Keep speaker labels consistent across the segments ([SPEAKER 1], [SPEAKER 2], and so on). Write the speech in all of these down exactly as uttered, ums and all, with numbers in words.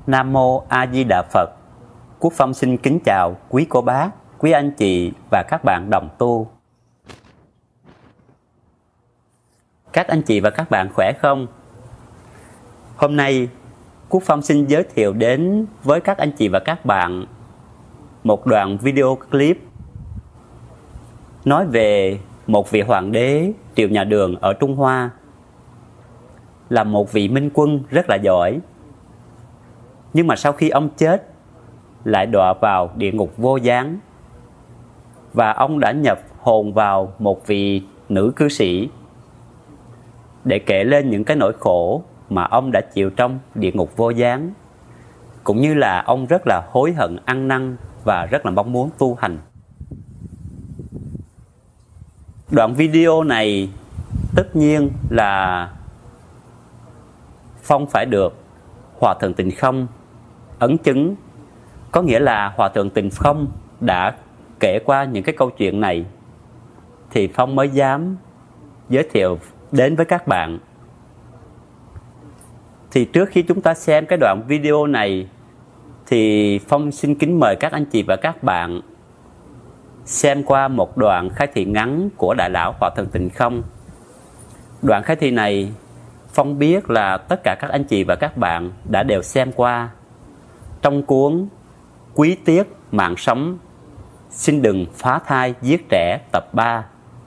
[SPEAKER 1] Nam Mô A Di Đà Phật. Quốc Phong xin kính chào quý cô bác, quý anh chị và các bạn đồng tu. Các anh chị và các bạn khỏe không? Hôm nay Quốc Phong xin giới thiệu đến với các anh chị và các bạn một đoạn video clip nói về một vị hoàng đế Triệu Nhà Đường ở Trung Hoa, là một vị minh quân rất là giỏi. Nhưng mà sau khi ông chết lại đọa vào địa ngục vô gián, và ông đã nhập hồn vào một vị nữ cư sĩ để kể lên những cái nỗi khổ mà ông đã chịu trong địa ngục vô gián, cũng như là ông rất là hối hận ăn năn và rất là mong muốn tu hành. Đoạn video này tất nhiên là Phong phải được Hòa Thượng Tịnh Không ấn chứng. Có nghĩa là Hòa Thượng Tịnh Không đã kể qua những cái câu chuyện này thì Phong mới dám giới thiệu đến với các bạn. Thì trước khi chúng ta xem cái đoạn video này thì Phong xin kính mời các anh chị và các bạn xem qua một đoạn khai thị ngắn của Đại lão Hòa Thượng Tịnh Không. Đoạn khai thị này Phong biết là tất cả các anh chị và các bạn đã đều xem qua trong cuốn Quý Tiết Mạng Sống, Xin Đừng Phá Thai Giết Trẻ tập ba.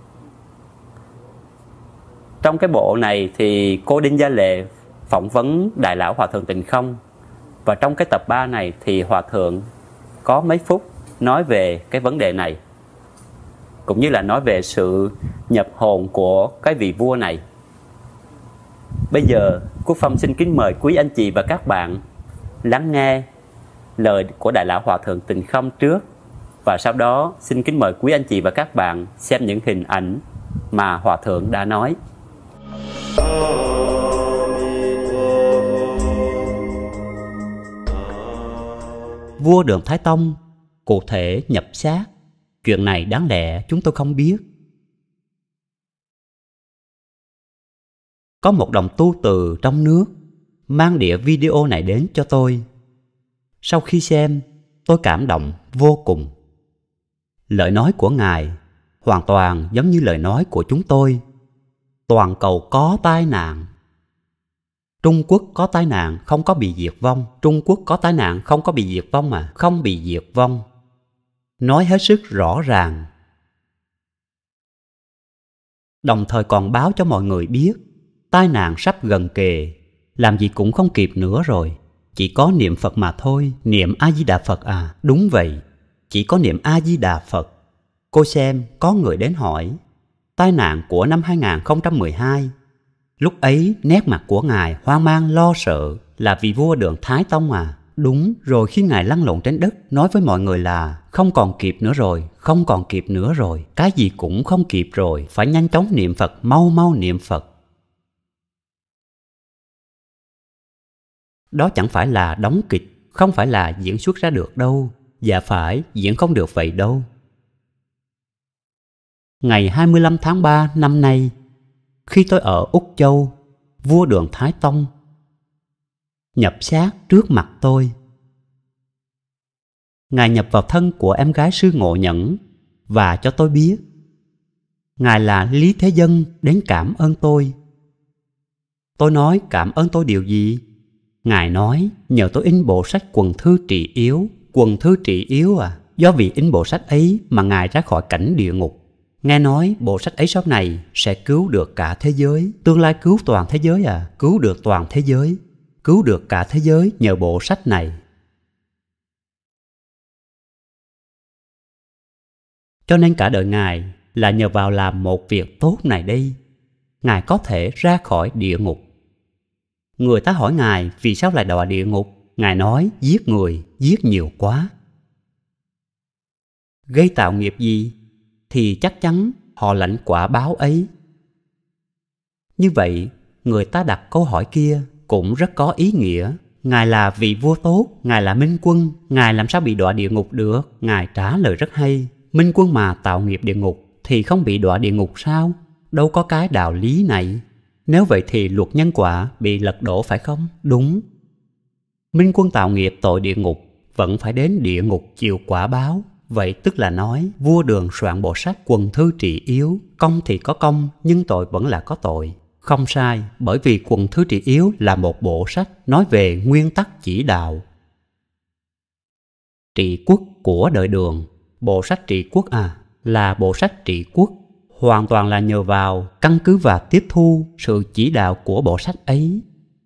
[SPEAKER 1] Trong cái bộ này thì cô Đinh Gia Lệ phỏng vấn Đại lão Hòa Thượng Tịnh Không, và trong cái tập ba này thì Hòa Thượng có mấy phút nói về cái vấn đề này, cũng như là nói về sự nhập hồn của cái vị vua này. Bây giờ Quốc Phong xin kính mời quý anh chị và các bạn lắng nghe lời của Đại lão Hòa Thượng Tịnh Không trước, và sau đó xin kính mời quý anh chị và các bạn xem những hình ảnh mà Hòa Thượng đã nói.
[SPEAKER 2] Vua Đường Thái Tông cụ thể nhập xác, chuyện này đáng lẽ chúng tôi không biết. Có một đồng tu từ trong nước mang đĩa video này đến cho tôi. Sau khi xem, tôi cảm động vô cùng. Lời nói của Ngài hoàn toàn giống như lời nói của chúng tôi. Toàn cầu có tai nạn. Trung Quốc có tai nạn không có bị diệt vong. Trung Quốc có tai nạn không có bị diệt vong mà, không bị diệt vong. Nói hết sức rõ ràng. Đồng thời còn báo cho mọi người biết tai nạn sắp gần kề, làm gì cũng không kịp nữa rồi. Chỉ có niệm Phật mà thôi. Niệm A-di-đà Phật à? Đúng vậy, chỉ có niệm A-di-đà Phật. Cô xem, có người đến hỏi tai nạn của năm hai nghìn không trăm mười hai. Lúc ấy nét mặt của Ngài hoang mang lo sợ, là vì vua Đường Thái Tông à? Đúng rồi. Khi Ngài lăn lộn trên đất nói với mọi người là không còn kịp nữa rồi, không còn kịp nữa rồi, cái gì cũng không kịp rồi, phải nhanh chóng niệm Phật, mau mau niệm Phật. Đó chẳng phải là đóng kịch, không phải là diễn xuất ra được đâu. Dạ phải, diễn không được vậy đâu. Ngày hai mươi lăm tháng ba năm nay, khi tôi ở Úc Châu, vua Đường Thái Tông nhập xác trước mặt tôi. Ngài nhập vào thân của em gái Sư Ngộ Nhẫn và cho tôi biết Ngài là Lý Thế Dân đến cảm ơn tôi. Tôi nói cảm ơn tôi điều gì? Ngài nói nhờ tôi in bộ sách Quần Thư Trị Yếu. Quần Thư Trị Yếu à? Do vì in bộ sách ấy mà Ngài ra khỏi cảnh địa ngục. Nghe nói bộ sách ấy sau này sẽ cứu được cả thế giới. Tương lai cứu toàn thế giới à? Cứu được toàn thế giới. Cứu được cả thế giới nhờ bộ sách này. Cho nên cả đời Ngài là nhờ vào làm một việc tốt này đây, Ngài có thể ra khỏi địa ngục. Người ta hỏi Ngài vì sao lại đọa địa ngục. Ngài nói giết người, giết nhiều quá. Gây tạo nghiệp gì thì chắc chắn họ lãnh quả báo ấy. Như vậy, người ta đặt câu hỏi kia cũng rất có ý nghĩa. Ngài là vị vua tốt, Ngài là minh quân, Ngài làm sao bị đọa địa ngục được? Ngài trả lời rất hay. Minh quân mà tạo nghiệp địa ngục thì không bị đọa địa ngục sao? Đâu có cái đạo lý này. Nếu vậy thì luật nhân quả bị lật đổ phải không? Đúng. Minh quân tạo nghiệp tội địa ngục, vẫn phải đến địa ngục chịu quả báo. Vậy tức là nói vua Đường soạn bộ sách Quần Thư Trị Yếu, công thì có công nhưng tội vẫn là có tội. Không sai, bởi vì Quần Thư Trị Yếu là một bộ sách nói về nguyên tắc chỉ đạo. Trị quốc của đời Đường, bộ sách trị quốc à, là bộ sách trị quốc, hoàn toàn là nhờ vào, căn cứ và tiếp thu sự chỉ đạo của bộ sách ấy.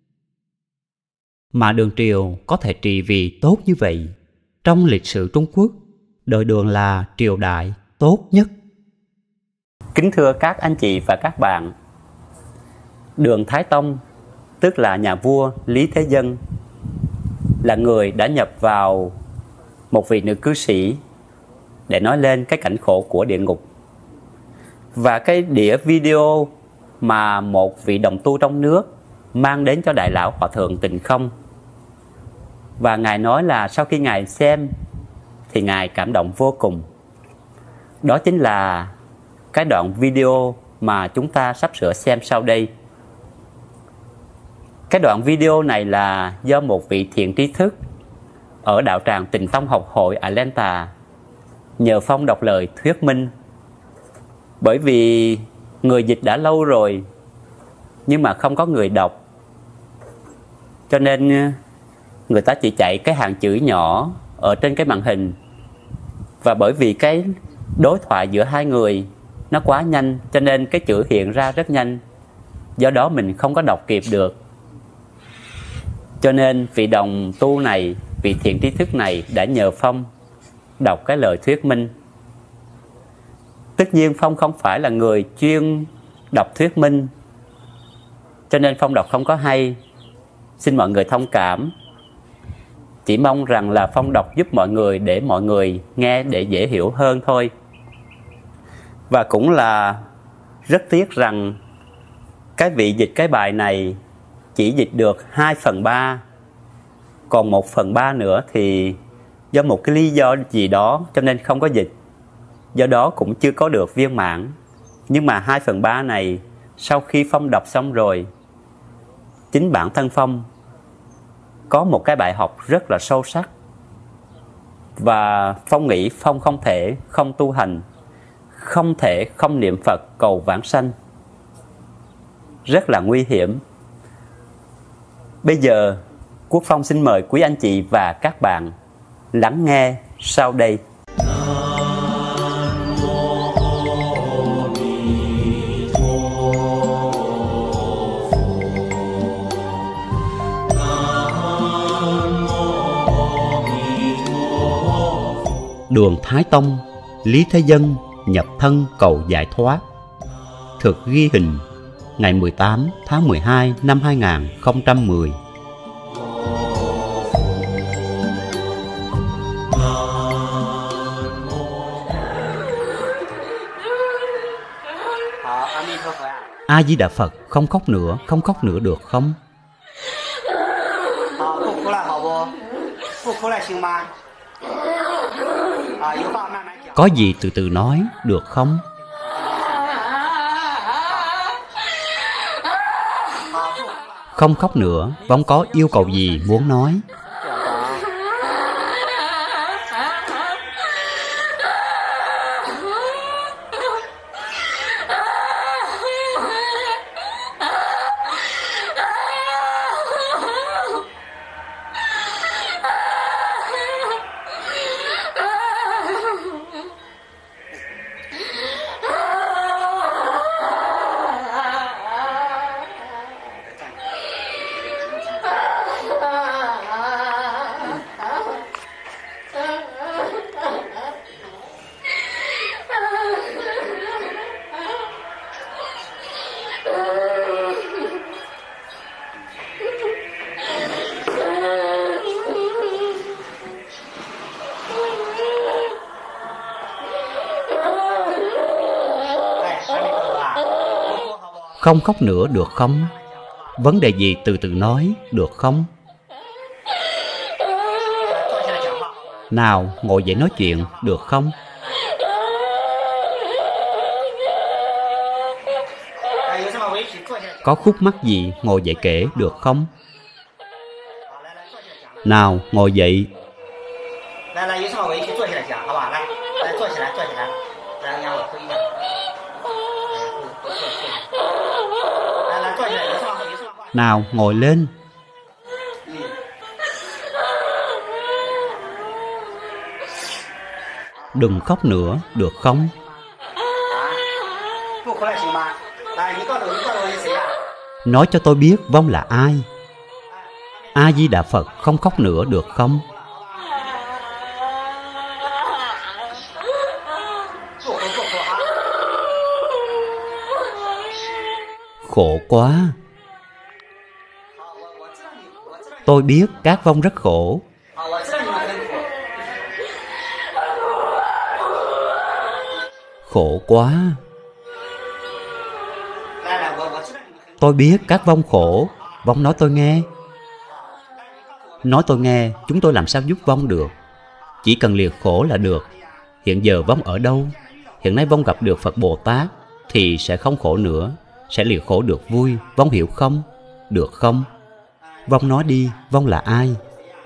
[SPEAKER 2] Mà Đường triều có thể trị vì tốt như vậy. Trong lịch sử Trung Quốc, đời Đường là triều đại tốt nhất.
[SPEAKER 1] Kính thưa các anh chị và các bạn, Đường Thái Tông, tức là nhà vua Lý Thế Dân, là người đã nhập vào một vị nữ cư sĩ để nói lên cái cảnh khổ của địa ngục. Và cái đĩa video mà một vị đồng tu trong nước mang đến cho Đại lão Hòa thượng Tịnh Không. Và Ngài nói là sau khi Ngài xem thì Ngài cảm động vô cùng. Đó chính là cái đoạn video mà chúng ta sắp sửa xem sau đây. Cái đoạn video này là do một vị thiện trí thức ở đạo tràng Tịnh Tông Học hội Atlanta nhờ Phong đọc lời thuyết minh. Bởi vì người dịch đã lâu rồi nhưng mà không có người đọc, cho nên người ta chỉ chạy cái hàng chữ nhỏ ở trên cái màn hình. Và bởi vì cái đối thoại giữa hai người nó quá nhanh, cho nên cái chữ hiện ra rất nhanh, do đó mình không có đọc kịp được. Cho nên vị đồng tu này, vị thiện trí thức này đã nhờ Phong đọc cái lời thuyết minh. Tất nhiên Phong không phải là người chuyên đọc thuyết minh, cho nên Phong đọc không có hay, xin mọi người thông cảm. Chỉ mong rằng là Phong đọc giúp mọi người để mọi người nghe để dễ hiểu hơn thôi. Và cũng là rất tiếc rằng cái vị dịch cái bài này chỉ dịch được hai phần ba, còn một phần ba nữa thì do một cái lý do gì đó cho nên không có dịch, do đó cũng chưa có được viên mãn. Nhưng mà hai phần ba này sau khi Phong đọc xong rồi, chính bản thân Phong có một cái bài học rất là sâu sắc. Và Phong nghĩ Phong không thể không tu hành, không thể không niệm Phật cầu vãng sanh. Rất là nguy hiểm. Bây giờ Quốc Phong xin mời quý anh chị và các bạn lắng nghe sau đây.
[SPEAKER 2] Đường Thái Tông, Lý Thế Dân nhập thân cầu giải thoát. Thực ghi hình ngày mười tám tháng mười hai năm hai nghìn không trăm mười. A Di Đà Phật, không khóc nữa, không khóc nữa được không? Có gì từ từ nói, được không? Không khóc nữa, Vong có yêu cầu gì muốn nói? Không khóc nữa được không? Vấn đề gì từ từ nói, được không? Nào, ngồi dậy nói chuyện, được không? Có khúc mắc gì, ngồi dậy kể, được không? Nào, ngồi dậy.
[SPEAKER 3] 来来，有什么问题坐下来讲，好吧？来，来坐起来，坐起来，来让我推一下。来来，坐起来，有什么有什么话？
[SPEAKER 2] Nào, ngồi lên. Đừng khóc nữa, được không?
[SPEAKER 3] 不哭了行吗？来，你告诉我，你告诉我是谁呀？
[SPEAKER 2] Nói cho tôi biết Vong là ai. A Di Đà Phật, không khóc nữa được không?
[SPEAKER 3] 不哭不哭啊！
[SPEAKER 2] Khổ quá.
[SPEAKER 3] 好，我我知道你，我知道你，
[SPEAKER 2] Tôi biết các vong rất khổ.
[SPEAKER 3] 好，我知道你们很苦。
[SPEAKER 2] Khổ quá.
[SPEAKER 3] 来来，我我知道你们很苦。
[SPEAKER 2] Tôi biết các vong khổ. Vong nói tôi nghe. Nói tôi nghe, chúng tôi làm sao giúp vong được? Chỉ cần liệt khổ là được. Hiện giờ vong ở đâu? Hiện nay vong gặp được Phật Bồ Tát thì sẽ không khổ nữa, sẽ liệt khổ được vui. Vong hiểu không? Được không? Vong nói đi, vong là ai?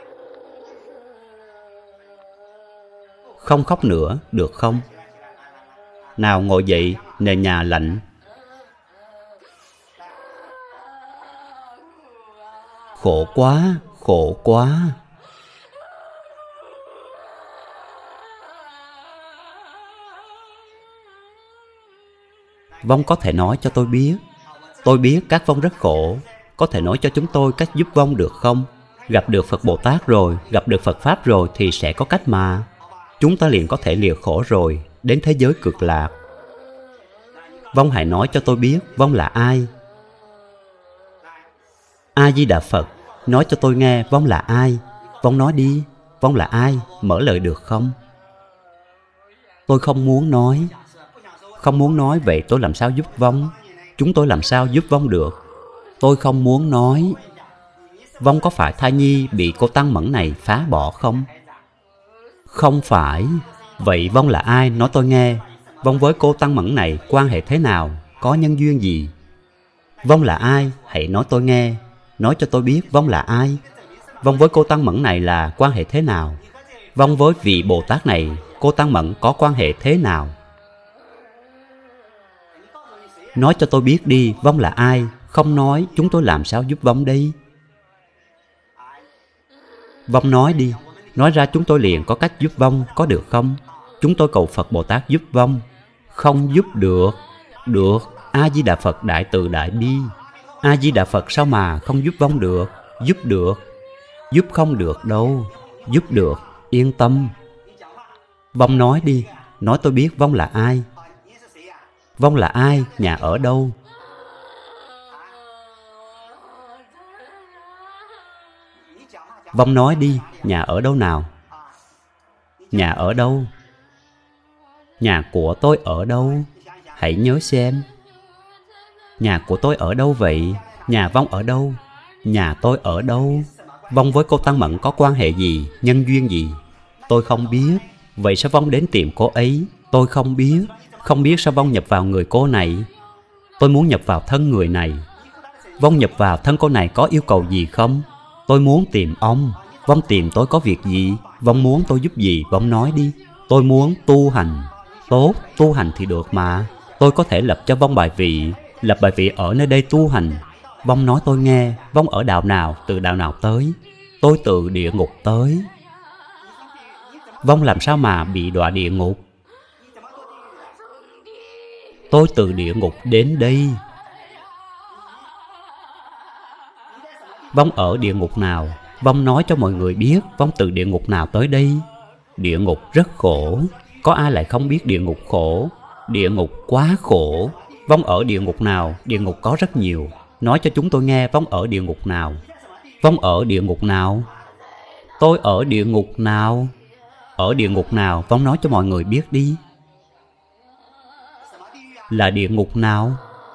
[SPEAKER 2] Không khóc nữa, được không? Nào ngồi dậy, nền nhà lạnh. Khổ quá, khổ quá. Vong có thể nói cho tôi biết. Tôi biết các vong rất khổ. Có thể nói cho chúng tôi cách giúp vong được không? Gặp được Phật Bồ Tát rồi, gặp được Phật Pháp rồi thì sẽ có cách mà. Chúng ta liền có thể liệt khổ rồi, đến thế giới cực lạc. Vong hãy nói cho tôi biết vong là ai. A Di Đà Phật, nói cho tôi nghe vong là ai. Vong nói đi, vong là ai, mở lời được không? Tôi không muốn nói. Không muốn nói, vậy tôi làm sao giúp vong? Chúng tôi làm sao giúp vong được? Tôi không muốn nói. Vong có phải thai nhi bị cô tăng mẫn này phá bỏ không? Không phải. Vậy vong là ai, nói tôi nghe. Vong với cô tăng mẫn này quan hệ thế nào? Có nhân duyên gì? Vong là ai? Hãy nói tôi nghe. Nói cho tôi biết vong là ai. Vong với cô tăng mẫn này là quan hệ thế nào? Vong với vị Bồ Tát này, cô tăng mẫn có quan hệ thế nào? Nói cho tôi biết đi, vong là ai? Không nói, chúng tôi làm sao giúp vong đây? Vong nói đi. Nói ra chúng tôi liền có cách giúp vong, có được không? Chúng tôi cầu Phật Bồ Tát giúp vong. Không giúp được. Được. A Di Đà Phật đại từ đại bi. A Di Đà Phật sao mà không giúp vong được? Giúp được. Giúp không được đâu. Giúp được. Yên tâm. Vong nói đi. Nói tôi biết vong là ai. Vong là ai? Nhà ở đâu? Vong nói đi. Nhà ở đâu nào? Nhà ở đâu? Nhà của tôi ở đâu? Hãy nhớ xem. Nhà của tôi ở đâu vậy? Nhà vong ở đâu? Nhà tôi ở đâu? Vong với cô tăng mẫn có quan hệ gì? Nhân duyên gì? Tôi không biết. Vậy sao vong đến tìm cô ấy? Tôi không biết. Không biết sao vong nhập vào người cô này? Tôi muốn nhập vào thân người này. Vong nhập vào thân cô này có yêu cầu gì không? Tôi muốn tìm ông. Vong tìm tôi có việc gì? Vong muốn tôi giúp gì? Vong nói đi. Tôi muốn tu hành. Tốt, tu hành thì được mà. Tôi có thể lập cho vong bài vị. Lập bài vị ở nơi đây tu hành. Vong nói tôi nghe. Vong ở đạo nào? Từ đạo nào tới? Tôi từ địa ngục tới. Vong làm sao mà bị đọa địa ngục? Tôi từ địa ngục đến đây. Vong ở địa ngục nào? Vong nói cho mọi người biết vong từ địa ngục nào tới đây. Địa ngục rất khổ. Có ai lại không biết địa ngục khổ? Địa ngục quá khổ. Vong ở địa ngục nào? Địa ngục có rất nhiều. Nói cho chúng tôi nghe vong ở địa ngục nào? Vong ở địa ngục nào? Tôi ở địa ngục nào? Ở địa ngục nào? Vong nói cho mọi người biết đi. Là địa ngục nào?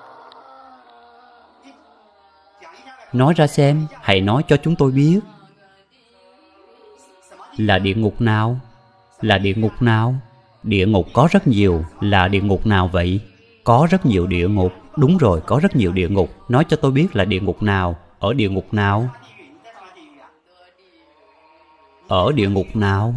[SPEAKER 2] Nói ra xem. Hãy nói cho chúng tôi biết. Là địa ngục nào? Là địa ngục nào? Địa ngục có rất nhiều. Là địa ngục nào vậy? Có rất nhiều địa ngục. Đúng rồi, có rất nhiều địa ngục. Nói cho tôi biết là địa ngục nào? Ở địa ngục nào? Ở địa ngục nào?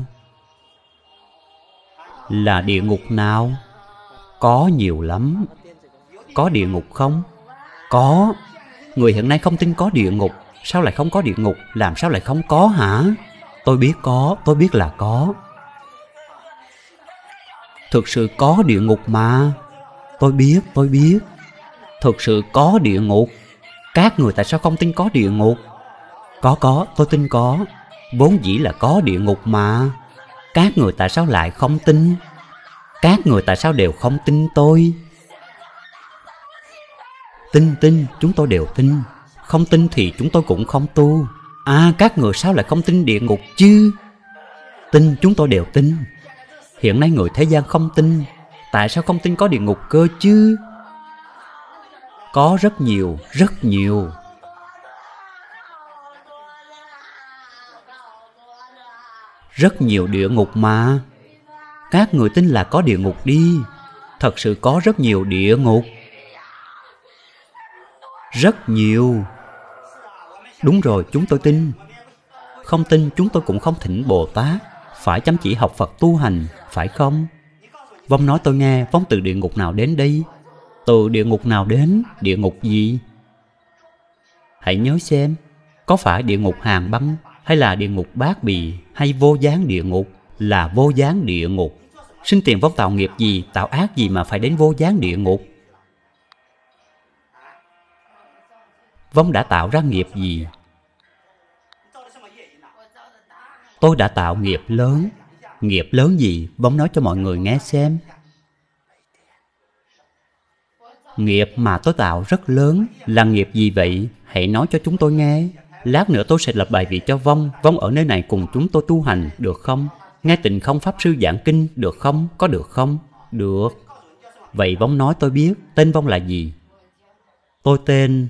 [SPEAKER 2] Là địa ngục nào? Có nhiều lắm. Có địa ngục không? Có. Người hiện nay không tin có địa ngục. Sao lại không có địa ngục? Làm sao lại không có hả? Tôi biết có, tôi biết là có. Thực sự có địa ngục mà. Tôi biết, tôi biết. Thực sự có địa ngục. Các người tại sao không tin có địa ngục? Có có, tôi tin có. Vốn dĩ là có địa ngục mà. Các người tại sao lại không tin? Các người tại sao đều không tin tôi? Tin tin, chúng tôi đều tin. Không tin thì chúng tôi cũng không tu. À, các người sao lại không tin địa ngục chứ? Tin, chúng tôi đều tin. Hiện nay người thế gian không tin. Tại sao không tin có địa ngục cơ chứ? Có rất nhiều, rất nhiều. Rất nhiều địa ngục mà. Các người tin là có địa ngục đi. Thật sự có rất nhiều địa ngục. Rất nhiều. Đúng rồi, chúng tôi tin. Không tin chúng tôi cũng không thỉnh Bồ Tát. Phải chăm chỉ học Phật tu hành, phải không? Vong nói tôi nghe, Vong từ địa ngục nào đến đây? Từ địa ngục nào đến? Địa ngục gì? Hãy nhớ xem, có phải địa ngục Hàn Băng, hay là địa ngục Bát Bì, hay vô gián địa ngục? Là vô gián địa ngục. Sinh tiền Vong tạo nghiệp gì, tạo ác gì mà phải đến vô gián địa ngục? Vong đã tạo ra nghiệp gì? Tôi đã tạo nghiệp lớn. Nghiệp lớn gì? Vong nói cho mọi người nghe xem. Nghiệp mà tôi tạo rất lớn. Là nghiệp gì vậy? Hãy nói cho chúng tôi nghe. Lát nữa tôi sẽ lập bài vị cho Vong. Vong ở nơi này cùng chúng tôi tu hành, được không? Nghe Tịnh Không Pháp Sư giảng kinh, được không? Có được không? Được. Vậy Vong nói tôi biết. Tên Vong là gì? Tôi tên...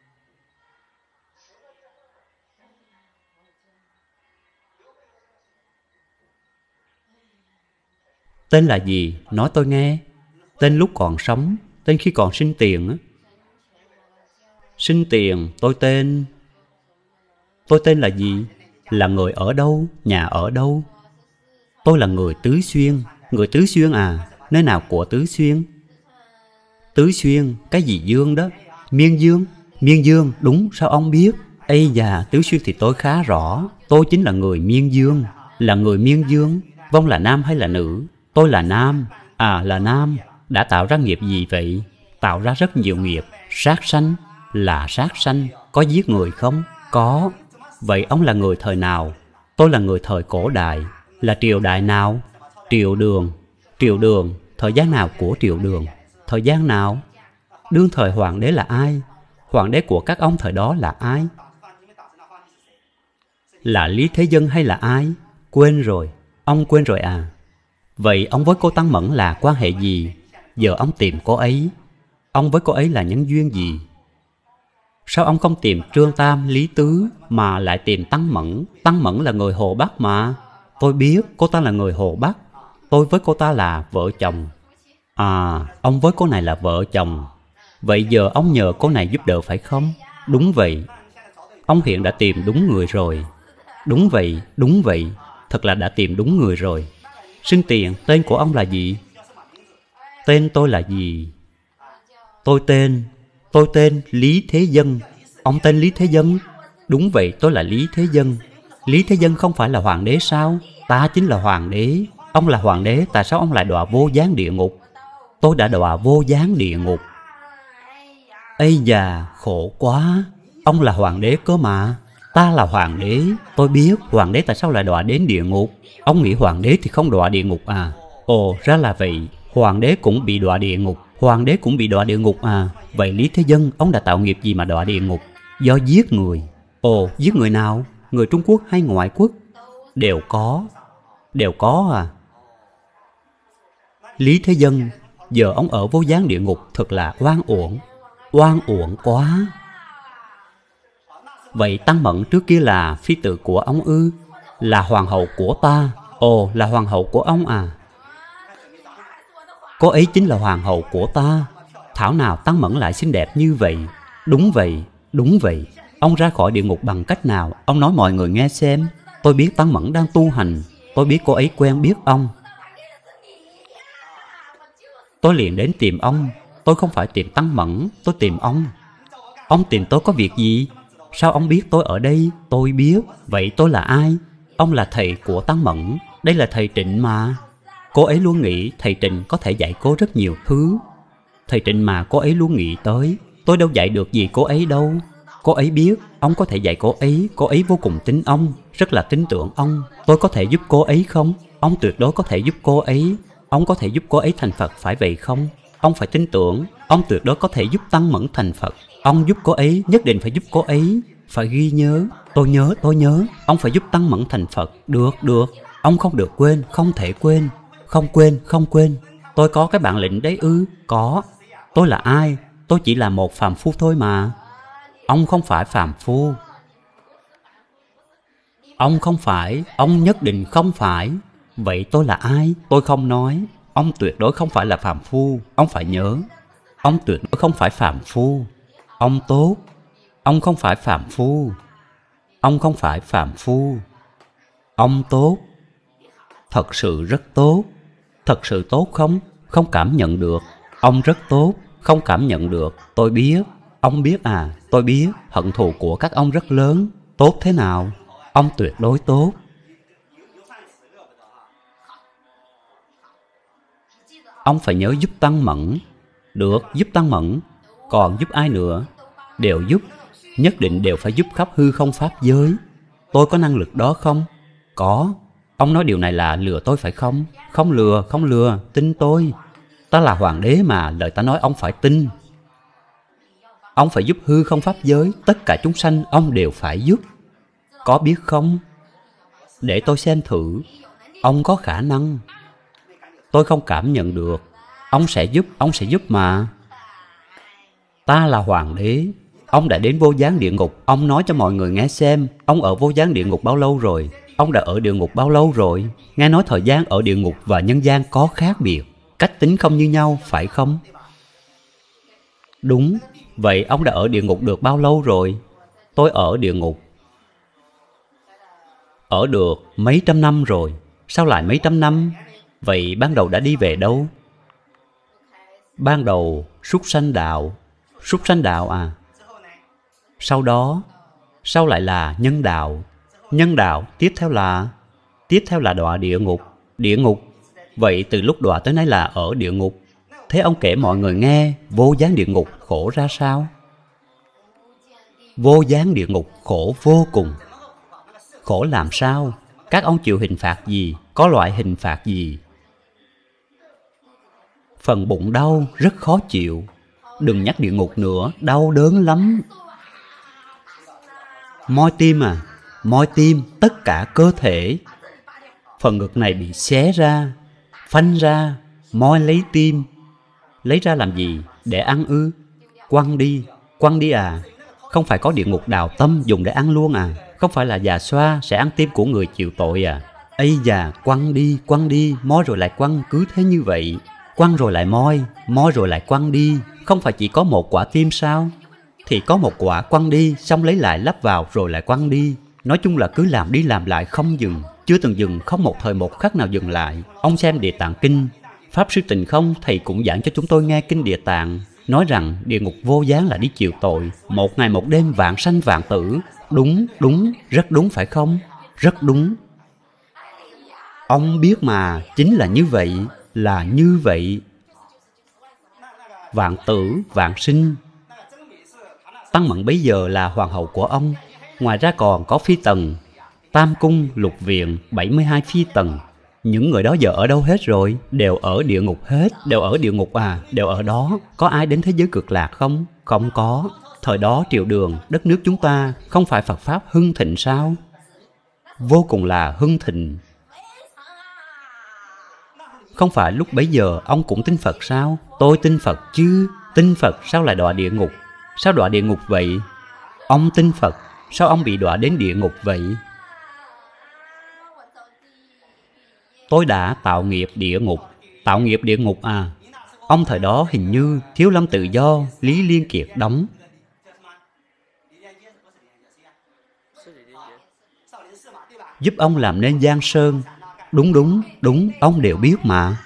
[SPEAKER 2] Tên là gì? Nói tôi nghe. Tên lúc còn sống. Tên khi còn sinh tiền. Sinh tiền, tôi tên... Tôi tên là gì? Là người ở đâu? Nhà ở đâu? Tôi là người Tứ Xuyên. Người Tứ Xuyên à? Nơi nào của Tứ Xuyên? Tứ Xuyên, cái gì Dương đó? Miên Dương. Miên Dương, đúng, sao ông biết? Ây da, Tứ Xuyên thì tôi khá rõ. Tôi chính là người Miên Dương. Là người Miên Dương. Vong là nam hay là nữ? Tôi là nam. À, là nam. Đã tạo ra nghiệp gì vậy? Tạo ra rất nhiều nghiệp. Sát sanh. Là sát sanh. Có giết người không? Có. Vậy ông là người thời nào? Tôi là người thời cổ đại. Là triều đại nào? Triều Đường. Triều Đường, thời gian nào của Triều Đường? Thời gian nào? Đương thời hoàng đế là ai? Hoàng đế của các ông thời đó là ai? Là Lý Thế Dân hay là ai? Quên rồi. Ông quên rồi à? Vậy ông với cô Tăng Mẫn là quan hệ gì? Giờ ông tìm cô ấy. Ông với cô ấy là nhân duyên gì? Sao ông không tìm Trương Tam, Lý Tứ mà lại tìm Tăng Mẫn? Tăng Mẫn là người Hồ Bắc mà. Tôi biết cô ta là người Hồ Bắc. Tôi với cô ta là vợ chồng. À, ông với cô này là vợ chồng. Vậy giờ ông nhờ cô này giúp đỡ phải không? Đúng vậy. Ông hiện đã tìm đúng người rồi. Đúng vậy, đúng vậy. Thật là đã tìm đúng người rồi. Sinh tiền, tên của ông là gì? Tên tôi là gì? Tôi tên... Tôi tên Lý Thế Dân. Ông tên Lý Thế Dân? Đúng vậy, tôi là Lý Thế Dân. Lý Thế Dân không phải là hoàng đế sao? Ta chính là hoàng đế. Ông là hoàng đế, tại sao ông lại đọa vô gián địa ngục? Tôi đã đọa vô gián địa ngục. Ây da, khổ quá. Ông là hoàng đế cơ mà. Ta là hoàng đế. Tôi biết hoàng đế tại sao lại đọa đến địa ngục. Ông nghĩ hoàng đế thì không đọa địa ngục à? Ồ, ra là vậy. Hoàng đế cũng bị đọa địa ngục. Hoàng đế cũng bị đọa địa ngục à? Vậy Lý Thế Dân, ông đã tạo nghiệp gì mà đọa địa ngục? Do giết người. Ồ, giết người nào? Người Trung Quốc hay ngoại quốc? Đều có. Đều có à? Lý Thế Dân, giờ ông ở vô gián địa ngục thật là oan uổng. Oan uổng quá. Vậy Tăng Mẫn trước kia là phi tử của ông ư? Là hoàng hậu của ta. Ồ, là hoàng hậu của ông à? Cô ấy chính là hoàng hậu của ta. Thảo nào Tăng Mẫn lại xinh đẹp như vậy? Đúng vậy, đúng vậy. Ông ra khỏi địa ngục bằng cách nào? Ông nói mọi người nghe xem. Tôi biết Tăng Mẫn đang tu hành. Tôi biết cô ấy quen biết ông. Tôi liền đến tìm ông. Tôi không phải tìm Tăng Mẫn, tôi tìm ông. Ông tìm tôi có việc gì? Sao ông biết tôi ở đây? Tôi biết. Vậy tôi là ai? Ông là thầy của Tăng Mẫn. Đây là thầy Trịnh mà. Cô ấy luôn nghĩ thầy Trịnh có thể dạy cô rất nhiều thứ. Thầy Trịnh mà cô ấy luôn nghĩ tới. Tôi đâu dạy được gì cô ấy đâu. Cô ấy biết ông có thể dạy cô ấy. Cô ấy vô cùng tin ông, rất là tin tưởng ông. Tôi có thể giúp cô ấy không? Ông tuyệt đối có thể giúp cô ấy. Ông có thể giúp cô ấy thành Phật, phải vậy không? Ông phải tin tưởng. Ông tuyệt đối có thể giúp Tăng Mẫn thành Phật. Ông giúp cô ấy, nhất định phải giúp cô ấy. Phải ghi nhớ. Tôi nhớ, tôi nhớ. Ông phải giúp Tăng Mẫn thành Phật. Được, được. Ông không được quên, không thể quên. Không quên, không quên. Tôi có cái bản lĩnh đấy ư? Có. Tôi là ai? Tôi chỉ là một phàm phu thôi mà. Ông không phải phàm phu. Ông không phải. Ông nhất định không phải. Vậy tôi là ai? Tôi không nói. Ông tuyệt đối không phải là phàm phu. Ông phải nhớ. Ông tuyệt đối không phải phàm phu. Ông tốt. Ông không phải phàm phu. Ông không phải phàm phu. Ông tốt. Thật sự rất tốt. Thật sự tốt không? Không cảm nhận được. Ông rất tốt. Không cảm nhận được. Tôi biết. Ông biết à? Tôi biết. Hận thù của các ông rất lớn. Tốt thế nào? Ông tuyệt đối tốt. Ông phải nhớ giúp Tăng Mẫn. Được, giúp Tăng Mẫn. Còn giúp ai nữa? Đều giúp. Nhất định đều phải giúp khắp hư không pháp giới. Tôi có năng lực đó không? Có. Ông nói điều này là lừa tôi phải không? Không lừa, không lừa. Tin tôi. Ta là hoàng đế mà, lời ta nói ông phải tin. Ông phải giúp hư không pháp giới. Tất cả chúng sanh ông đều phải giúp. Có biết không? Để tôi xem thử. Ông có khả năng. Tôi không cảm nhận được. Ông sẽ giúp, ông sẽ giúp mà. Ta là hoàng đế. Ông đã đến vô gián địa ngục. Ông nói cho mọi người nghe xem. Ông ở vô gián địa ngục bao lâu rồi? Ông đã ở địa ngục bao lâu rồi? Nghe nói thời gian ở địa ngục và nhân gian có khác biệt. Cách tính không như nhau, phải không? Đúng. Vậy ông đã ở địa ngục được bao lâu rồi? Tôi ở địa ngục ở được mấy trăm năm rồi. Sao lại mấy trăm năm? Vậy ban đầu đã đi về đâu? Ban đầu súc sanh đạo. Súc sanh đạo à? Sau đó, sau lại là nhân đạo. Nhân đạo tiếp theo là tiếp theo là đọa địa ngục. Địa ngục. Vậy từ lúc đọa tới nay là ở địa ngục. Thế ông kể mọi người nghe vô gián địa ngục khổ ra sao? Vô gián địa ngục khổ vô cùng. Khổ làm sao? Các ông chịu hình phạt gì? Có loại hình phạt gì? Phần bụng đau rất khó chịu. Đừng nhắc địa ngục nữa, đau đớn lắm. Moi tim à? Moi tim, tất cả cơ thể. Phần ngực này bị xé ra, phanh ra, moi lấy tim. Lấy ra làm gì? Để ăn ư? Quăng đi, quăng đi à? Không phải có địa ngục đào tâm dùng để ăn luôn à? Không phải là già xoa sẽ ăn tim của người chịu tội à? Ây già, quăng đi, quăng đi, moi rồi lại quăng, cứ thế như vậy. Quăng rồi lại moi, moi rồi lại quăng đi. Không phải chỉ có một quả tim sao? Thì có một quả quăng đi, xong lấy lại lắp vào rồi lại quăng đi. Nói chung là cứ làm đi làm lại không dừng. Chưa từng dừng, không một thời một khắc nào dừng lại. Ông xem Địa Tạng Kinh. Pháp Sư Tình không, thầy cũng giảng cho chúng tôi nghe Kinh Địa Tạng. Nói rằng địa ngục vô gián là đi chịu tội. Một ngày một đêm vạn sanh vạn tử. Đúng, đúng, rất đúng phải không? Rất đúng. Ông biết mà, chính là như vậy, là như vậy. Vạn tử, vạn sinh. Tăng Mẫn bấy giờ là hoàng hậu của ông. Ngoài ra còn có phi tần, tam cung, lục viện, bảy mươi hai phi tần. Những người đó giờ ở đâu hết rồi? Đều ở địa ngục hết. Đều ở địa ngục à? Đều ở đó. Có ai đến thế giới cực lạc không? Không có. Thời đó triều Đường, đất nước chúng ta không phải Phật Pháp hưng thịnh sao? Vô cùng là hưng thịnh. Không phải lúc bấy giờ ông cũng tin Phật sao? Tôi tin Phật chứ. Tin Phật sao lại đọa địa ngục? Sao đọa địa ngục vậy? Ông tin Phật, sao ông bị đọa đến địa ngục vậy? Tôi đã tạo nghiệp địa ngục. Tạo nghiệp địa ngục à? Ông thời đó hình như Thiếu Lâm Tự Do, Lý Liên Kiệt đóng. giúp ông làm nên giang sơn. Đúng đúng, đúng, ông đều biết mà.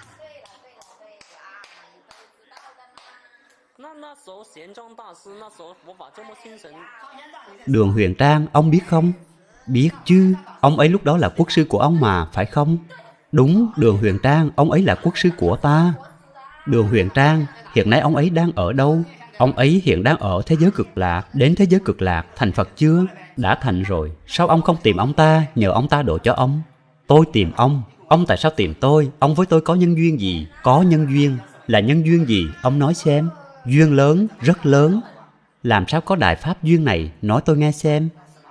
[SPEAKER 2] Đường Huyền Trang, ông biết không? Biết chứ, ông ấy lúc đó là quốc sư của ông mà, phải không? Đúng, Đường Huyền Trang, ông ấy là quốc sư của ta. Đường Huyền Trang, hiện nay ông ấy đang ở đâu? Ông ấy hiện đang ở thế giới cực lạc. Đến thế giới cực lạc, thành Phật chưa? Đã thành rồi. Sao ông không tìm ông ta, nhờ ông ta độ cho ông? Tôi tìm ông. Ông tại sao tìm tôi? Ông với tôi có nhân duyên gì? Có nhân duyên. Là nhân duyên gì? Ông nói xem. Duyên lớn, rất lớn. Làm sao có đại pháp duyên này? Nói tôi nghe xem.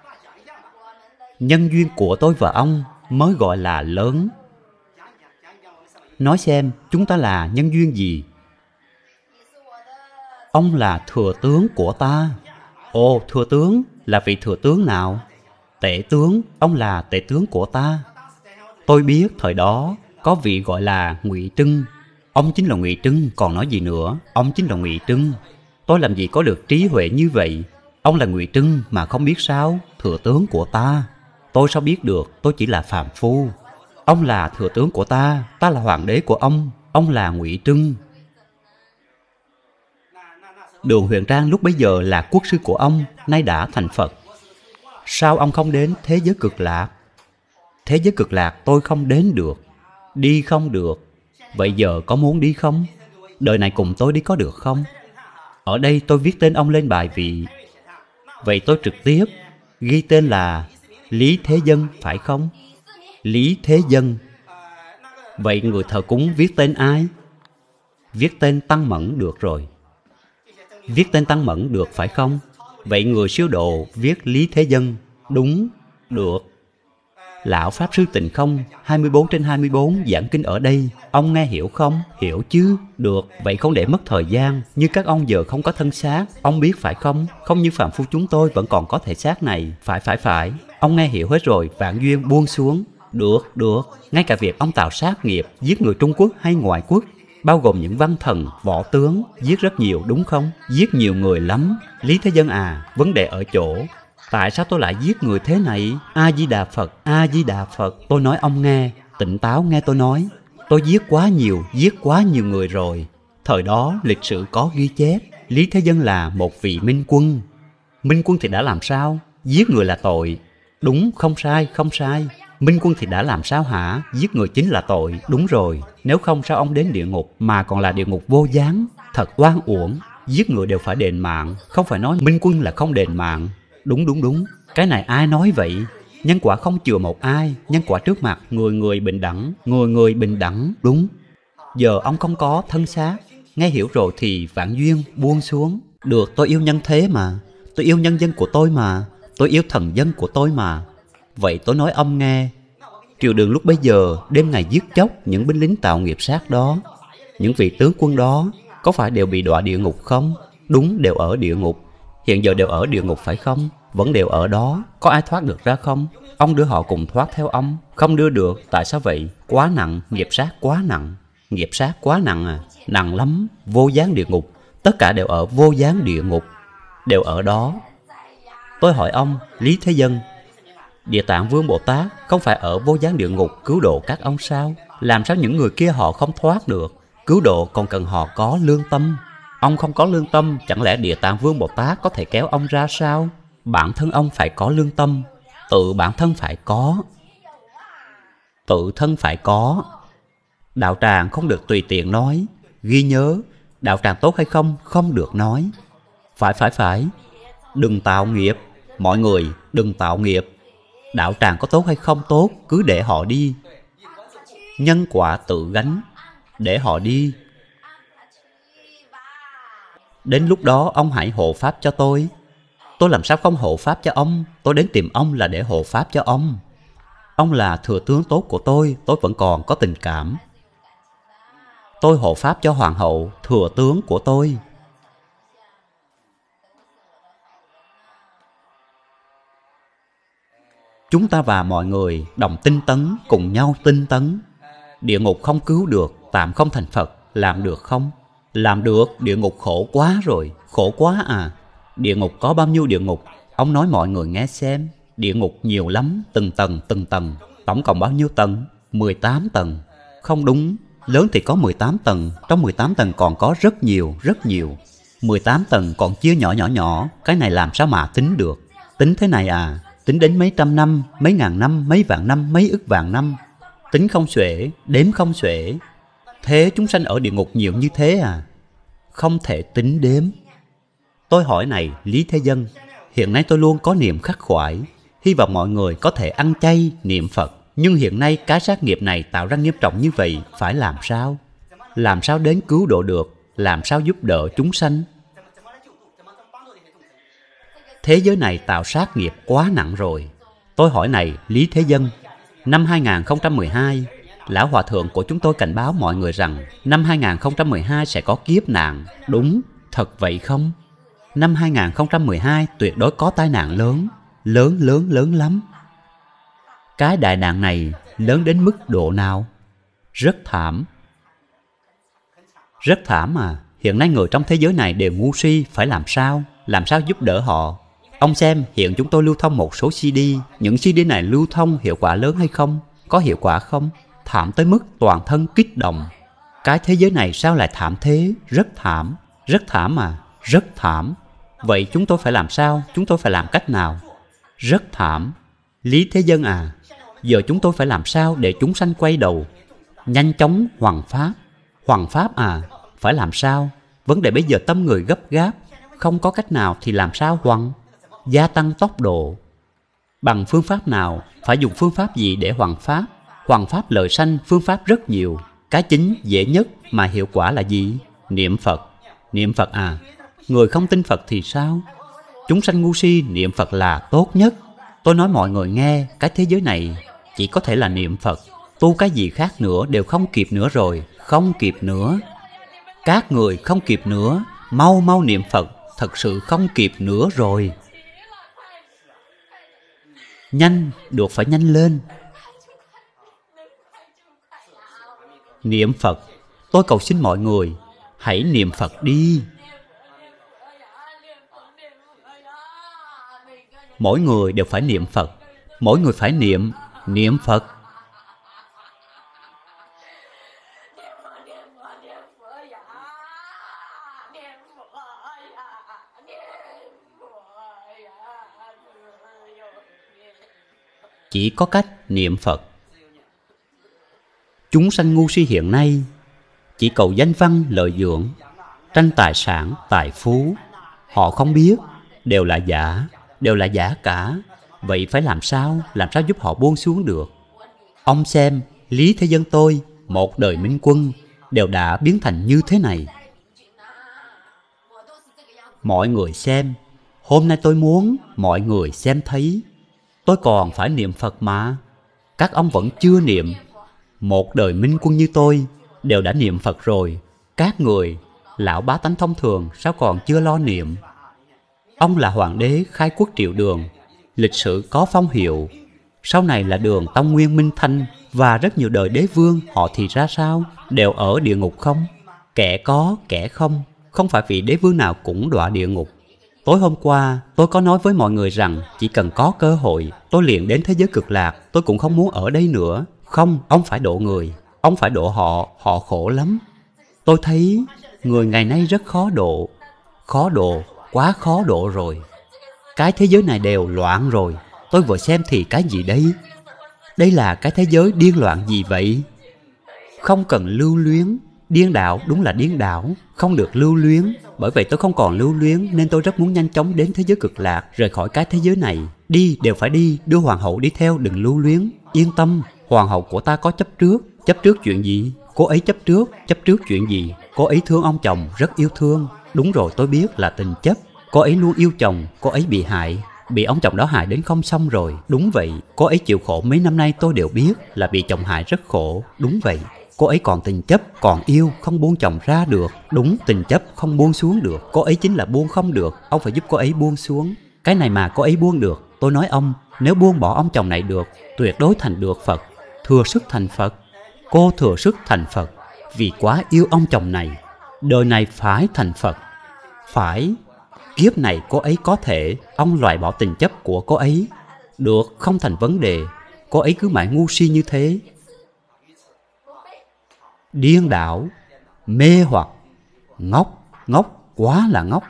[SPEAKER 2] Nhân duyên của tôi và ông mới gọi là lớn. Nói xem, chúng ta là nhân duyên gì? Ông là thừa tướng của ta. Ồ, thừa tướng, là vị thừa tướng nào? Tể tướng, ông là tể tướng của ta. Tôi biết thời đó có vị gọi là Ngụy Trưng. Ông chính là Ngụy Trưng, còn nói gì nữa? Ông chính là Ngụy Trưng. Tôi làm gì có được trí huệ như vậy? Ông là Ngụy Trưng mà không biết sao? Thừa tướng của ta. Tôi sao biết được, tôi chỉ là phàm phu. Ông là thừa tướng của ta, ta là hoàng đế của ông. Ông là Ngụy Trưng. Đường Huyền Trang lúc bấy giờ là quốc sư của ông, nay đã thành Phật. Sao ông không đến thế giới cực lạc? Thế giới cực lạc tôi không đến được. Đi không được. Vậy giờ có muốn đi không? Đời này cùng tôi đi có được không? Ở đây tôi viết tên ông lên bài vị. Vậy tôi trực tiếp ghi tên là Lý Thế Dân, phải không? Lý Thế Dân. Vậy người thờ cúng viết tên ai? Viết tên Tăng Mẫn được rồi. Viết tên Tăng Mẫn được phải không? Vậy người siêu độ viết Lý Thế Dân. Đúng, được. Lão Pháp Sư Tịnh Không hai mươi bốn trên hai mươi bốn giảng kinh ở đây. Ông nghe hiểu không? Hiểu chứ? Được. Vậy không để mất thời gian. Như các ông giờ không có thân xác, ông biết phải không? Không như phàm phu chúng tôi vẫn còn có thể xác này. Phải phải phải. Ông nghe hiểu hết rồi, vạn duyên buông xuống. Được, được. Ngay cả việc ông tạo sát nghiệp, giết người Trung Quốc hay ngoại quốc, bao gồm những văn thần, võ tướng, giết rất nhiều đúng không? Giết nhiều người lắm. Lý Thế Dân à, vấn đề ở chỗ tại sao tôi lại giết người thế này? A-di-đà Phật, A-di-đà Phật. Tôi nói ông nghe, tỉnh táo nghe tôi nói. Tôi giết quá nhiều, giết quá nhiều người rồi. Thời đó lịch sử có ghi chép, Lý Thế Dân là một vị minh quân. Minh quân thì đã làm sao? Giết người là tội. Đúng, không sai, không sai. Minh quân thì đã làm sao hả? Giết người chính là tội. Đúng rồi, nếu không sao ông đến địa ngục mà còn là địa ngục vô gián? Thật oan uổng. Giết người đều phải đền mạng, không phải nói minh quân là không đền mạng. Đúng đúng đúng, cái này ai nói vậy? Nhân quả không chừa một ai, nhân quả trước mặt người người bình đẳng, người người bình đẳng. Đúng. Giờ ông không có thân xác, nghe hiểu rồi thì vạn duyên buông xuống. Được, tôi yêu nhân thế mà, tôi yêu nhân dân của tôi mà, tôi yêu thần dân của tôi mà. Vậy tôi nói ông nghe, triều Đường lúc bấy giờ đêm ngày giết chóc những binh lính tạo nghiệp sát đó, những vị tướng quân đó có phải đều bị đọa địa ngục không? Đúng, đều ở địa ngục. Hiện giờ đều ở địa ngục phải không? Vẫn đều ở đó. Có ai thoát được ra không? Ông đưa họ cùng thoát theo ông. Không đưa được. Tại sao vậy? Quá nặng. Nghiệp sát quá nặng. Nghiệp sát quá nặng à? Nặng lắm. Vô gián địa ngục. Tất cả đều ở vô gián địa ngục. Đều ở đó. Tôi hỏi ông, Lý Thế Dân, Địa Tạng Vương Bồ Tát không phải ở vô gián địa ngục cứu độ các ông sao? Làm sao những người kia họ không thoát được? Cứu độ còn cần họ có lương tâm. Ông không có lương tâm, chẳng lẽ Địa Tạng Vương Bồ Tát có thể kéo ông ra sao? Bản thân ông phải có lương tâm. Tự bản thân phải có. Tự thân phải có. Đạo tràng không được tùy tiện nói. Ghi nhớ, đạo tràng tốt hay không, không được nói. Phải phải phải. Đừng tạo nghiệp. Mọi người đừng tạo nghiệp. Đạo tràng có tốt hay không tốt, cứ để họ đi. Nhân quả tự gánh. Để họ đi. Đến lúc đó ông hãy hộ pháp cho tôi. Tôi làm sao không hộ pháp cho ông? Tôi đến tìm ông là để hộ pháp cho ông. Ông là thừa tướng tốt của tôi, tôi vẫn còn có tình cảm. Tôi hộ pháp cho hoàng hậu, thừa tướng của tôi. Chúng ta và mọi người đồng tinh tấn, cùng nhau tinh tấn. Địa ngục không cứu được, tạm không thành Phật, làm được không? Làm được, địa ngục khổ quá rồi, khổ quá à. Địa ngục có bao nhiêu địa ngục? Ông nói mọi người nghe xem. Địa ngục nhiều lắm, từng tầng từng tầng. Tổng cộng bao nhiêu tầng? mười tám tầng. Không đúng, lớn thì có mười tám tầng. Trong mười tám tầng còn có rất nhiều, rất nhiều. mười tám tầng còn chia nhỏ nhỏ nhỏ. Cái này làm sao mà tính được? Tính thế này à? Tính đến mấy trăm năm, mấy ngàn năm, mấy vạn năm, mấy ức vạn năm. Tính không xuể, đếm không xuể. Thế chúng sanh ở địa ngục nhiều như thế à? Không thể tính đếm. Tôi hỏi này, Lý Thế Dân, hiện nay tôi luôn có niềm khắc khoải, hy vọng mọi người có thể ăn chay, niệm Phật. Nhưng hiện nay cái sát nghiệp này tạo ra nghiêm trọng như vậy, phải làm sao? Làm sao đến cứu độ được? Làm sao giúp đỡ chúng sanh? Thế giới này tạo sát nghiệp quá nặng rồi. Tôi hỏi này, Lý Thế Dân, năm hai nghìn không trăm mười hai, Lão Hòa Thượng của chúng tôi cảnh báo mọi người rằng năm hai nghìn không trăm mười hai sẽ có kiếp nạn. Đúng, thật vậy không? Năm hai nghìn không trăm mười hai tuyệt đối có tai nạn lớn, lớn lớn lớn lắm. Cái đại nạn này lớn đến mức độ nào? Rất thảm. Rất thảm à. Hiện nay người trong thế giới này đều ngu si, phải làm sao? Làm sao giúp đỡ họ? Ông xem, hiện chúng tôi lưu thông một số xê đê. Những xê đê này lưu thông hiệu quả lớn hay không? Có hiệu quả không? Thảm tới mức toàn thân kích động. Cái thế giới này sao lại thảm thế? Rất thảm. Rất thảm à. Rất thảm. Vậy chúng tôi phải làm sao? Chúng tôi phải làm cách nào? Rất thảm. Lý Thế Dân à, giờ chúng tôi phải làm sao để chúng sanh quay đầu? Nhanh chóng hoằng pháp. Hoằng pháp à, phải làm sao? Vấn đề bây giờ tâm người gấp gáp, không có cách nào thì làm sao hoằng? Gia tăng tốc độ. Bằng phương pháp nào? Phải dùng phương pháp gì để hoằng pháp? Hoằng pháp lợi sanh, phương pháp rất nhiều. Cái chính dễ nhất mà hiệu quả là gì? Niệm Phật. Niệm Phật à, người không tin Phật thì sao? Chúng sanh ngu si, niệm Phật là tốt nhất. Tôi nói mọi người nghe, cái thế giới này chỉ có thể là niệm Phật. Tu cái gì khác nữa đều không kịp nữa rồi. Không kịp nữa. Các người không kịp nữa. Mau mau niệm Phật. Thật sự không kịp nữa rồi. Nhanh, được phải nhanh lên. Niệm Phật. Tôi cầu xin mọi người, hãy niệm Phật đi. Mỗi người đều phải niệm Phật. Mỗi người phải niệm, niệm Phật. Chỉ có cách niệm Phật. Chúng sanh ngu si hiện nay chỉ cầu danh văn lợi dưỡng, tranh tài sản, tài phú. Họ không biết, đều là giả, đều là giả cả. Vậy phải làm sao? Làm sao giúp họ buông xuống được? Ông xem, Lý Thế Dân tôi, một đời minh quân, đều đã biến thành như thế này. Mọi người xem, hôm nay tôi muốn mọi người xem thấy. Tôi còn phải niệm Phật mà. Các ông vẫn chưa niệm. Một đời minh quân như tôi đều đã niệm Phật rồi. Các người, lão bá tánh thông thường, sao còn chưa lo niệm? Ông là hoàng đế khai quốc triệu Đường, lịch sử có phong hiệu. Sau này là Đường Tông Nguyên Minh Thanh và rất nhiều đời đế vương, họ thì ra sao? Đều ở địa ngục không? Kẻ có, kẻ không. Không phải vị đế vương nào cũng đọa địa ngục. Tối hôm qua, tôi có nói với mọi người rằng chỉ cần có cơ hội, tôi liền đến thế giới cực lạc. Tôi cũng không muốn ở đây nữa. Không, ông phải độ người. Ông phải độ họ, họ khổ lắm. Tôi thấy người ngày nay rất khó độ. Khó độ, quá khó độ rồi. Cái thế giới này đều loạn rồi. Tôi vừa xem thì cái gì đây? Đây là cái thế giới điên loạn gì vậy? Không cần lưu luyến. Điên đảo đúng là điên đảo, không được lưu luyến. Bởi vậy tôi không còn lưu luyến, nên tôi rất muốn nhanh chóng đến thế giới cực lạc, rời khỏi cái thế giới này. Đi đều phải đi, đưa hoàng hậu đi theo, đừng lưu luyến. Yên tâm, hoàng hậu của ta có chấp trước. Chấp trước chuyện gì? Cô ấy chấp trước. Chấp trước chuyện gì? Cô ấy thương ông chồng, rất yêu thương. Đúng rồi, tôi biết là tình chấp. Cô ấy luôn yêu chồng, cô ấy bị hại, bị ông chồng đó hại đến không xong rồi. Đúng vậy, cô ấy chịu khổ mấy năm nay tôi đều biết là bị chồng hại rất khổ. Đúng vậy. Cô ấy còn tình chấp, còn yêu, không buông chồng ra được. Đúng, tình chấp không buông xuống được. Cô ấy chính là buông không được. Ông phải giúp cô ấy buông xuống. Cái này mà cô ấy buông được. Tôi nói ông, nếu buông bỏ ông chồng này được, tuyệt đối thành được Phật. Thừa sức thành Phật. Cô thừa sức thành Phật. Vì quá yêu ông chồng này, đời này phải thành Phật. Phải. Kiếp này cô ấy có thể, ông loại bỏ tình chấp của cô ấy. Được, không thành vấn đề. Cô ấy cứ mãi ngu si như thế. Điên đảo, mê hoặc, ngốc, ngốc, quá là ngốc.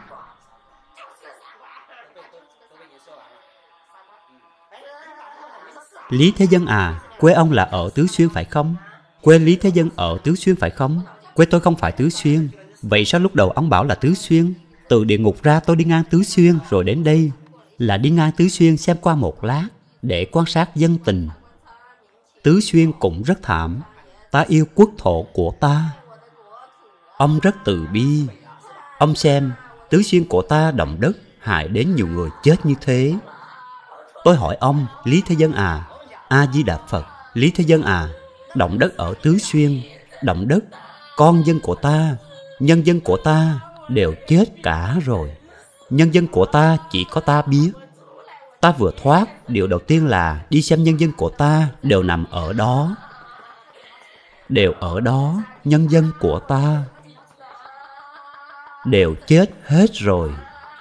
[SPEAKER 2] Lý Thế Dân à, quê ông là ở Tứ Xuyên phải không? Quê Lý Thế Dân ở Tứ Xuyên phải không? Quê tôi không phải Tứ Xuyên. Vậy sao lúc đầu ông bảo là Tứ Xuyên? Từ địa ngục ra tôi đi ngang Tứ Xuyên rồi đến đây. Là đi ngang Tứ Xuyên xem qua một lát để quan sát dân tình. Tứ Xuyên cũng rất thảm. Ta yêu quốc thổ của ta. Ông rất từ bi. Ông xem, Tứ Xuyên của ta động đất hại đến nhiều người chết như thế. Tôi hỏi ông, Lý Thế Dân à, A-di-đà Phật, Lý Thế Dân à, động đất ở Tứ Xuyên, động đất, con dân của ta, nhân dân của ta đều chết cả rồi. Nhân dân của ta chỉ có ta biết. Ta vừa thoát, điều đầu tiên là đi xem nhân dân của ta đều nằm ở đó. Đều ở đó, nhân dân của ta đều chết hết rồi.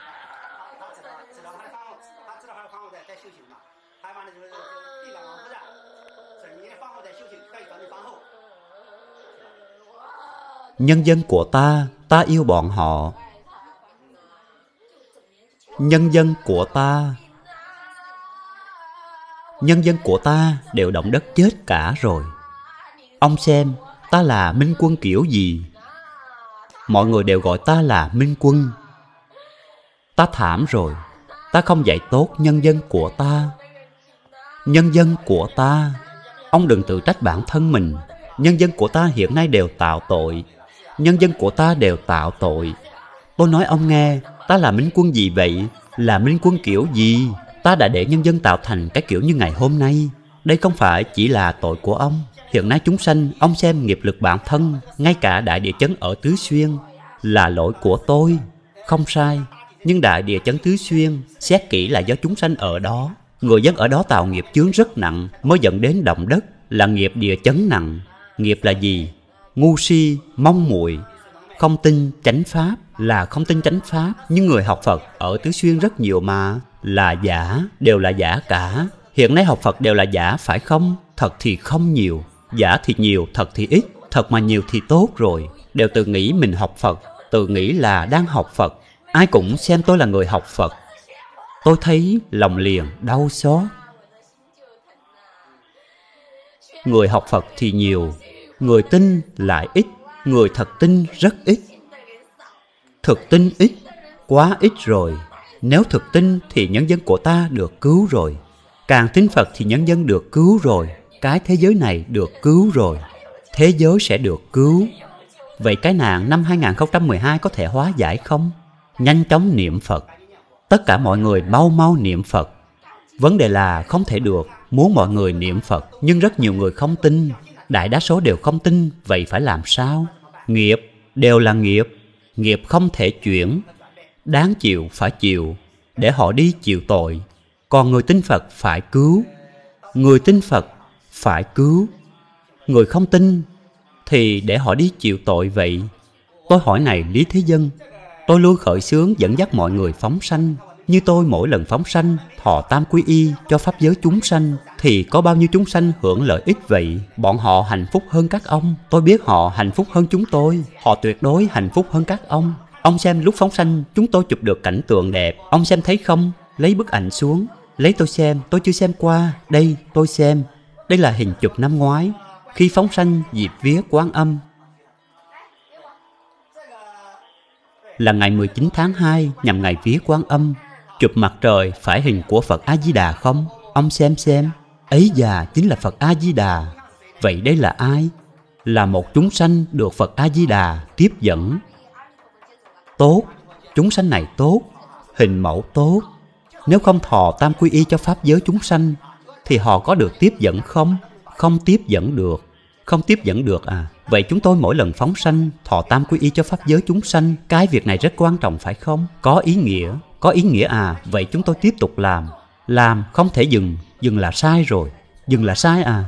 [SPEAKER 2] Nhân dân của ta, ta yêu bọn họ. Nhân dân của ta, nhân dân của ta đều động đất chết cả rồi. Ông xem, ta là minh quân kiểu gì? Mọi người đều gọi ta là minh quân. Ta thảm rồi, ta không dạy tốt nhân dân của ta. Nhân dân của ta, ông đừng tự trách bản thân mình. Nhân dân của ta hiện nay đều tạo tội. Nhân dân của ta đều tạo tội. Tôi nói ông nghe, ta là minh quân gì vậy? Là minh quân kiểu gì? Ta đã để nhân dân tạo thành cái kiểu như ngày hôm nay. Đây không phải chỉ là tội của ông. Hiện nay chúng sanh, ông xem nghiệp lực bản thân, ngay cả đại địa chấn ở Tứ Xuyên là lỗi của tôi. Không sai, nhưng đại địa chấn Tứ Xuyên xét kỹ là do chúng sanh ở đó. Người dân ở đó tạo nghiệp chướng rất nặng mới dẫn đến động đất, là nghiệp địa chấn nặng. Nghiệp là gì? Ngu si, mong muội, không tin chánh pháp, là không tin chánh pháp. Nhưng người học Phật ở Tứ Xuyên rất nhiều mà. Là giả, đều là giả cả. Hiện nay học Phật đều là giả phải không? Thật thì không nhiều. Giả thì nhiều, thật thì ít. Thật mà nhiều thì tốt rồi. Đều tự nghĩ mình học Phật, tự nghĩ là đang học Phật. Ai cũng xem tôi là người học Phật. Tôi thấy lòng liền đau xót. Người học Phật thì nhiều, người tin lại ít. Người thật tin rất ít. Thực tin ít, quá ít rồi. Nếu thực tin thì nhân dân của ta được cứu rồi. Càng tin Phật thì nhân dân được cứu rồi. Cái thế giới này được cứu rồi. Thế giới sẽ được cứu. Vậy cái nạn năm hai nghìn không trăm mười hai có thể hóa giải không? Nhanh chóng niệm Phật. Tất cả mọi người mau mau niệm Phật. Vấn đề là không thể được. Muốn mọi người niệm Phật, nhưng rất nhiều người không tin. Đại đa số đều không tin. Vậy phải làm sao? Nghiệp đều là nghiệp. Nghiệp không thể chuyển. Đáng chịu phải chịu, để họ đi chịu tội. Còn người tin Phật phải cứu. Người tin Phật phải cứu. Người không tin thì để họ đi chịu tội vậy. Tôi hỏi này Lý Thế Dân, tôi luôn khởi xướng dẫn dắt mọi người phóng sanh. Như tôi mỗi lần phóng sanh, thọ tam quy y cho pháp giới chúng sanh, thì có bao nhiêu chúng sanh hưởng lợi ích vậy? Bọn họ hạnh phúc hơn các ông. Tôi biết họ hạnh phúc hơn chúng tôi. Họ tuyệt đối hạnh phúc hơn các ông. Ông xem lúc phóng sanh chúng tôi chụp được cảnh tượng đẹp. Ông xem thấy không? Lấy bức ảnh xuống. Lấy tôi xem, tôi chưa xem qua. Đây, tôi xem. Đây là hình chụp năm ngoái, khi phóng sanh dịp vía Quan Âm. Là ngày mười chín tháng hai nhằm ngày vía Quan Âm. Chụp mặt trời phải hình của Phật A-di-đà không? Ông xem xem. Ấy già, chính là Phật A-di-đà. Vậy đây là ai? Là một chúng sanh được Phật A-di-đà tiếp dẫn. Tốt, chúng sanh này tốt, hình mẫu tốt. Nếu không thọ tam quy y cho pháp giới chúng sanh thì họ có được tiếp dẫn không? Không tiếp dẫn được. Không tiếp dẫn được à? Vậy chúng tôi mỗi lần phóng sanh thọ tam quy y cho pháp giới chúng sanh, cái việc này rất quan trọng phải không? Có ý nghĩa. Có ý nghĩa à? Vậy chúng tôi tiếp tục làm. Làm không thể dừng. Dừng là sai rồi. Dừng là sai à?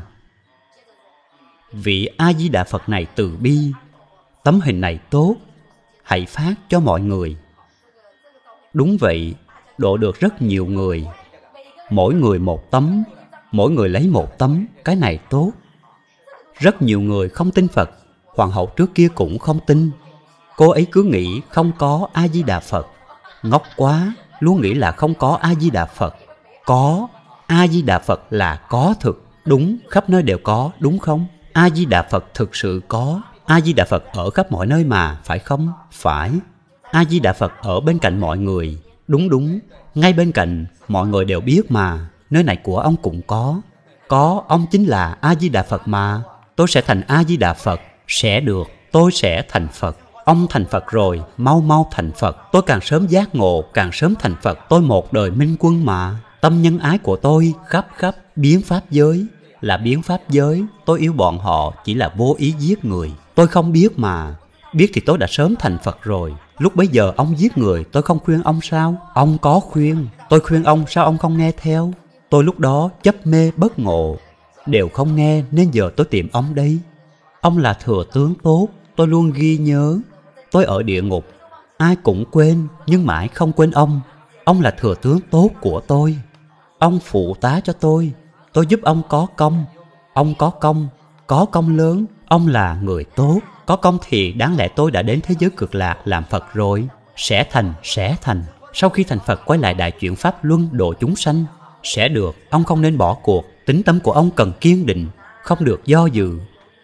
[SPEAKER 2] Vị A-di-đà Phật này từ bi. Tấm hình này tốt, hãy phát cho mọi người. Đúng vậy, độ được rất nhiều người. mỗi người một tấm, mỗi người lấy một tấm, cái này tốt. Rất nhiều người không tin Phật, hoàng hậu trước kia cũng không tin. Cô ấy cứ nghĩ không có A-di-đà Phật. Ngốc quá, luôn nghĩ là không có A-di-đà Phật. Có, A-di-đà Phật là có thực, đúng, khắp nơi đều có, đúng không? A-di-đà Phật thực sự có. A-di-đà Phật ở khắp mọi nơi mà, phải không? Phải. A-di-đà Phật ở bên cạnh mọi người. Đúng đúng, ngay bên cạnh, mọi người đều biết mà. Nơi này của ông cũng có. Có, ông chính là A-di-đà Phật mà. Tôi sẽ thành A-di-đà Phật. Sẽ được, tôi sẽ thành Phật. Ông thành Phật rồi, mau mau thành Phật. Tôi càng sớm giác ngộ, càng sớm thành Phật. Tôi một đời minh quân mà. Tâm nhân ái của tôi khắp khắp biến pháp giới. Là biến pháp giới, tôi yêu bọn họ chỉ là vô ý giết người. Tôi không biết mà. Biết thì tôi đã sớm thành Phật rồi. Lúc bấy giờ ông giết người, tôi không khuyên ông sao? Ông có khuyên. Tôi khuyên ông, sao ông không nghe theo? Tôi lúc đó chấp mê bất ngộ, đều không nghe nên giờ tôi tìm ông đây. Ông là thừa tướng tốt, tôi luôn ghi nhớ. Tôi ở địa ngục, ai cũng quên nhưng mãi không quên ông. Ông là thừa tướng tốt của tôi. Ông phụ tá cho tôi, tôi giúp ông có công. Ông có công, có công lớn. Ông là người tốt, có công thì đáng lẽ tôi đã đến thế giới cực lạc làm Phật rồi. Sẽ thành, sẽ thành. Sau khi thành Phật quay lại đại chuyển pháp luân độ chúng sanh. Sẽ được, ông không nên bỏ cuộc. Tính tâm của ông cần kiên định, không được do dự.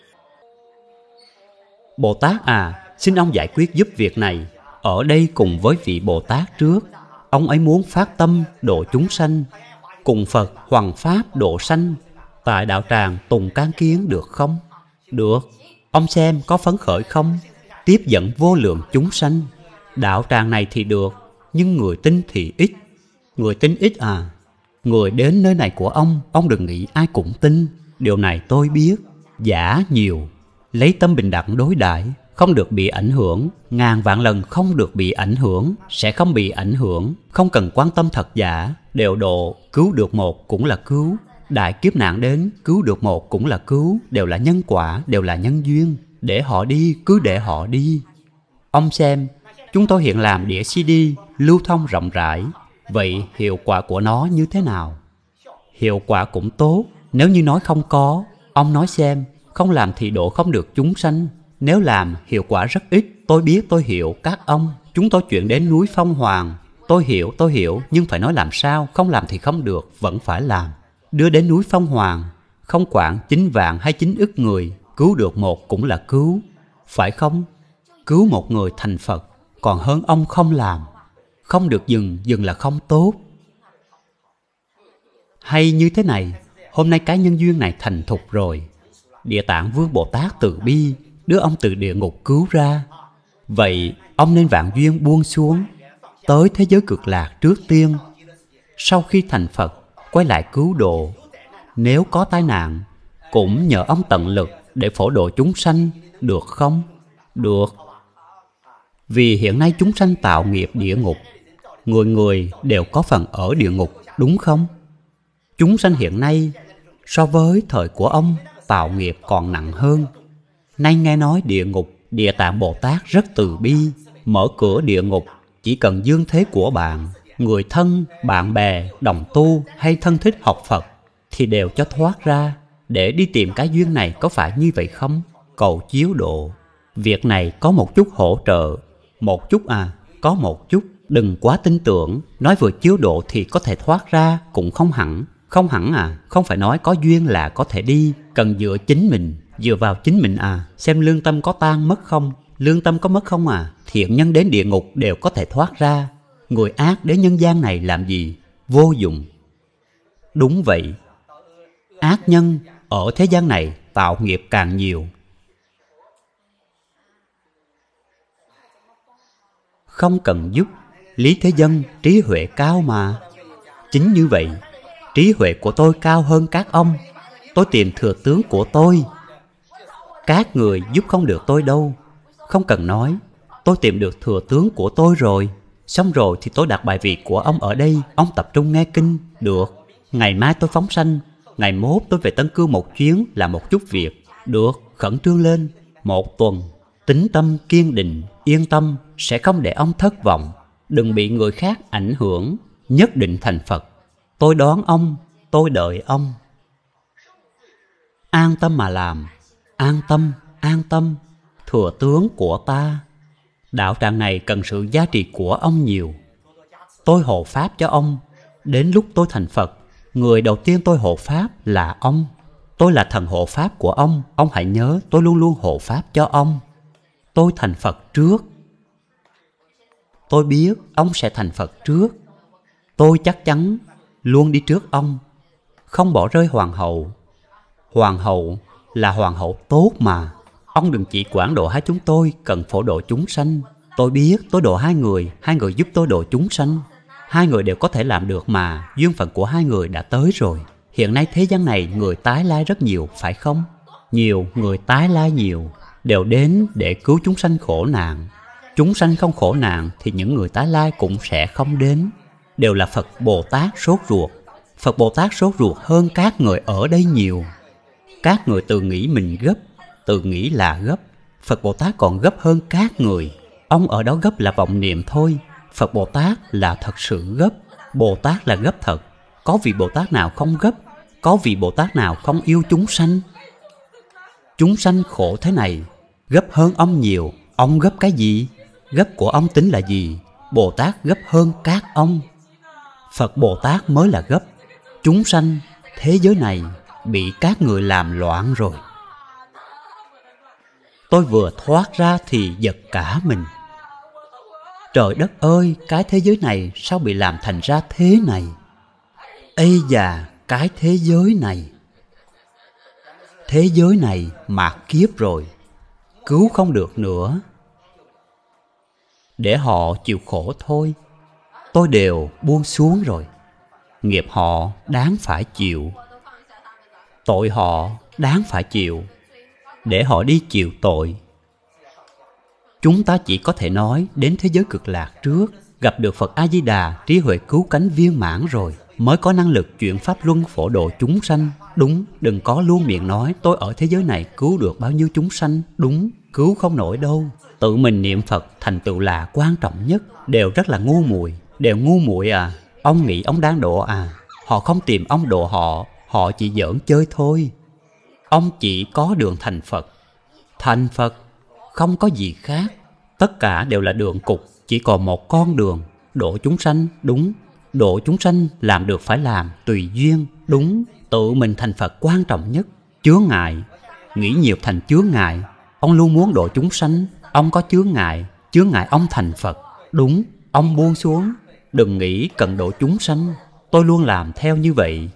[SPEAKER 2] Bồ Tát à, xin ông giải quyết giúp việc này. Ở đây cùng với vị Bồ Tát trước, ông ấy muốn phát tâm độ chúng sanh, cùng Phật hoằng pháp độ sanh. Tại đạo tràng Tùng Can Kiến được không? Được. Ông xem có phấn khởi không? Tiếp dẫn vô lượng chúng sanh. Đạo tràng này thì được, nhưng người tin thì ít. Người tin ít à? Người đến nơi này của ông, ông đừng nghĩ ai cũng tin. Điều này tôi biết. Giả nhiều. Lấy tâm bình đẳng đối đãi, không được bị ảnh hưởng. Ngàn vạn lần không được bị ảnh hưởng. Sẽ không bị ảnh hưởng. Không cần quan tâm thật giả. Đều độ, cứu được một cũng là cứu. Đại kiếp nạn đến, cứu được một cũng là cứu. Đều là nhân quả, đều là nhân duyên. Để họ đi, cứ để họ đi. Ông xem, chúng tôi hiện làm đĩa xê đê lưu thông rộng rãi. Vậy hiệu quả của nó như thế nào? Hiệu quả cũng tốt. Nếu như nói không có, ông nói xem, không làm thì độ không được chúng sanh. Nếu làm, hiệu quả rất ít. Tôi biết, tôi hiểu các ông. Chúng tôi chuyển đến núi Phong Hoàng. Tôi hiểu, tôi hiểu, nhưng phải nói làm sao. Không làm thì không được, vẫn phải làm. Đưa đến núi Phong Hoàng, không quản chín vạn hay chín ức người, cứu được một cũng là cứu. Phải không? Cứu một người thành Phật, còn hơn ông không làm. Không được dừng, dừng là không tốt. Hay như thế này, hôm nay cái nhân duyên này thành thục rồi. Địa Tạng Vương Bồ Tát từ bi, đưa ông từ địa ngục cứu ra. Vậy, ông nên vạn duyên buông xuống, tới thế giới cực lạc trước tiên. Sau khi thành Phật, quay lại cứu độ. Nếu có tai nạn, cũng nhờ ông tận lực để phổ độ chúng sanh, được không? Được. Vì hiện nay chúng sanh tạo nghiệp địa ngục, người người đều có phần ở địa ngục, đúng không? Chúng sanh hiện nay so với thời của ông tạo nghiệp còn nặng hơn. Nay nghe nói địa ngục, Địa Tạng Bồ Tát rất từ bi, mở cửa địa ngục. Chỉ cần dương thế của bạn, người thân, bạn bè, đồng tu hay thân thích học Phật thì đều cho thoát ra để đi tìm cái duyên này, có phải như vậy không? Cầu chiếu độ. Việc này có một chút hỗ trợ. Một chút à, có một chút. Đừng quá tin tưởng, nói vừa chiếu độ thì có thể thoát ra, cũng không hẳn. Không hẳn à, không phải nói có duyên là có thể đi. Cần dựa chính mình, dựa vào chính mình à. Xem lương tâm có tan mất không? Lương tâm có mất không à? Thiện nhân đến địa ngục đều có thể thoát ra. Người ác đến nhân gian này làm gì? Vô dụng. Đúng vậy. Ác nhân ở thế gian này tạo nghiệp càng nhiều. Không cần giúp. Lý Thế Dân trí huệ cao mà. Chính như vậy, trí huệ của tôi cao hơn các ông. Tôi tìm thừa tướng của tôi. Các người giúp không được tôi đâu. Không cần nói, tôi tìm được thừa tướng của tôi rồi. Xong rồi thì tôi đặt bài vị của ông ở đây. Ông tập trung nghe kinh. Được. Ngày mai tôi phóng sanh. Ngày mốt tôi về Tân Cương một chuyến, làm một chút việc. Được. Khẩn trương lên. Một tuần. Tính tâm kiên định, yên tâm, sẽ không để ông thất vọng. Đừng bị người khác ảnh hưởng. Nhất định thành Phật. Tôi đón ông, tôi đợi ông. An tâm mà làm, an tâm, an tâm, thừa tướng của ta. Đạo tràng này cần sự giá trị của ông nhiều. Tôi hộ pháp cho ông. Đến lúc tôi thành Phật, người đầu tiên tôi hộ pháp là ông. Tôi là thần hộ pháp của ông. Ông hãy nhớ tôi luôn luôn hộ pháp cho ông. Tôi thành Phật trước. Tôi biết ông sẽ thành Phật trước. Tôi chắc chắn luôn đi trước ông, không bỏ rơi hoàng hậu. Hoàng hậu là hoàng hậu tốt mà. Ông đừng chỉ quản độ hai chúng tôi cần phổ độ chúng sanh. Tôi biết tôi độ hai người, hai người giúp tôi độ chúng sanh. Hai người đều có thể làm được mà. Duyên phận của hai người đã tới rồi. Hiện nay thế gian này người tái lai rất nhiều, phải không? Nhiều người tái lai nhiều đều đến để cứu chúng sanh khổ nạn. Chúng sanh không khổ nạn thì những người tái lai cũng sẽ không đến. Đều là Phật Bồ Tát sốt ruột. Phật Bồ Tát sốt ruột hơn các người ở đây nhiều. Các người tự nghĩ mình gấp, tự nghĩ là gấp. Phật Bồ Tát còn gấp hơn các người. Ông ở đó gấp là vọng niệm thôi. Phật Bồ Tát là thật sự gấp. Bồ Tát là gấp thật. Có vị Bồ Tát nào không gấp? Có vị Bồ Tát nào không yêu chúng sanh? Chúng sanh khổ thế này, gấp hơn ông nhiều. Ông gấp cái gì? Gấp của ông tính là gì? Bồ Tát gấp hơn các ông. Phật Bồ Tát mới là gấp. Chúng sanh thế giới này bị các người làm loạn rồi. Tôi vừa thoát ra thì giật cả mình. Trời đất ơi, cái thế giới này sao bị làm thành ra thế này? Ây da, cái thế giới này. Thế giới này mạt kiếp rồi, cứu không được nữa. Để họ chịu khổ thôi. Tôi đều buông xuống rồi. Nghiệp họ đáng phải chịu. Tội họ đáng phải chịu. Để họ đi chịu tội. Chúng ta chỉ có thể nói đến thế giới cực lạc trước, gặp được Phật A-di-đà, trí huệ cứu cánh viên mãn rồi, mới có năng lực chuyển pháp luân phổ độ chúng sanh. Đúng, đừng có luôn miệng nói tôi ở thế giới này cứu được bao nhiêu chúng sanh. Đúng, cứu không nổi đâu. Tự mình niệm Phật thành tựu là quan trọng nhất. Đều rất là ngu muội, đều ngu muội à. Ông nghĩ ông đang độ à? Họ không tìm ông độ họ, họ chỉ giỡn chơi thôi. Ông chỉ có đường thành Phật. Thành Phật không có gì khác. Tất cả đều là đường cục, chỉ còn một con đường. Độ chúng sanh, đúng. Độ chúng sanh làm được phải làm, tùy duyên, đúng. Tự mình thành Phật quan trọng nhất. Chướng ngại, nghĩ nhiều thành chướng ngại. Ông luôn muốn độ chúng sanh, ông có chướng ngại, chướng ngại ông thành Phật. Đúng, ông buông xuống, đừng nghĩ cần độ chúng sanh. Tôi luôn làm theo như vậy.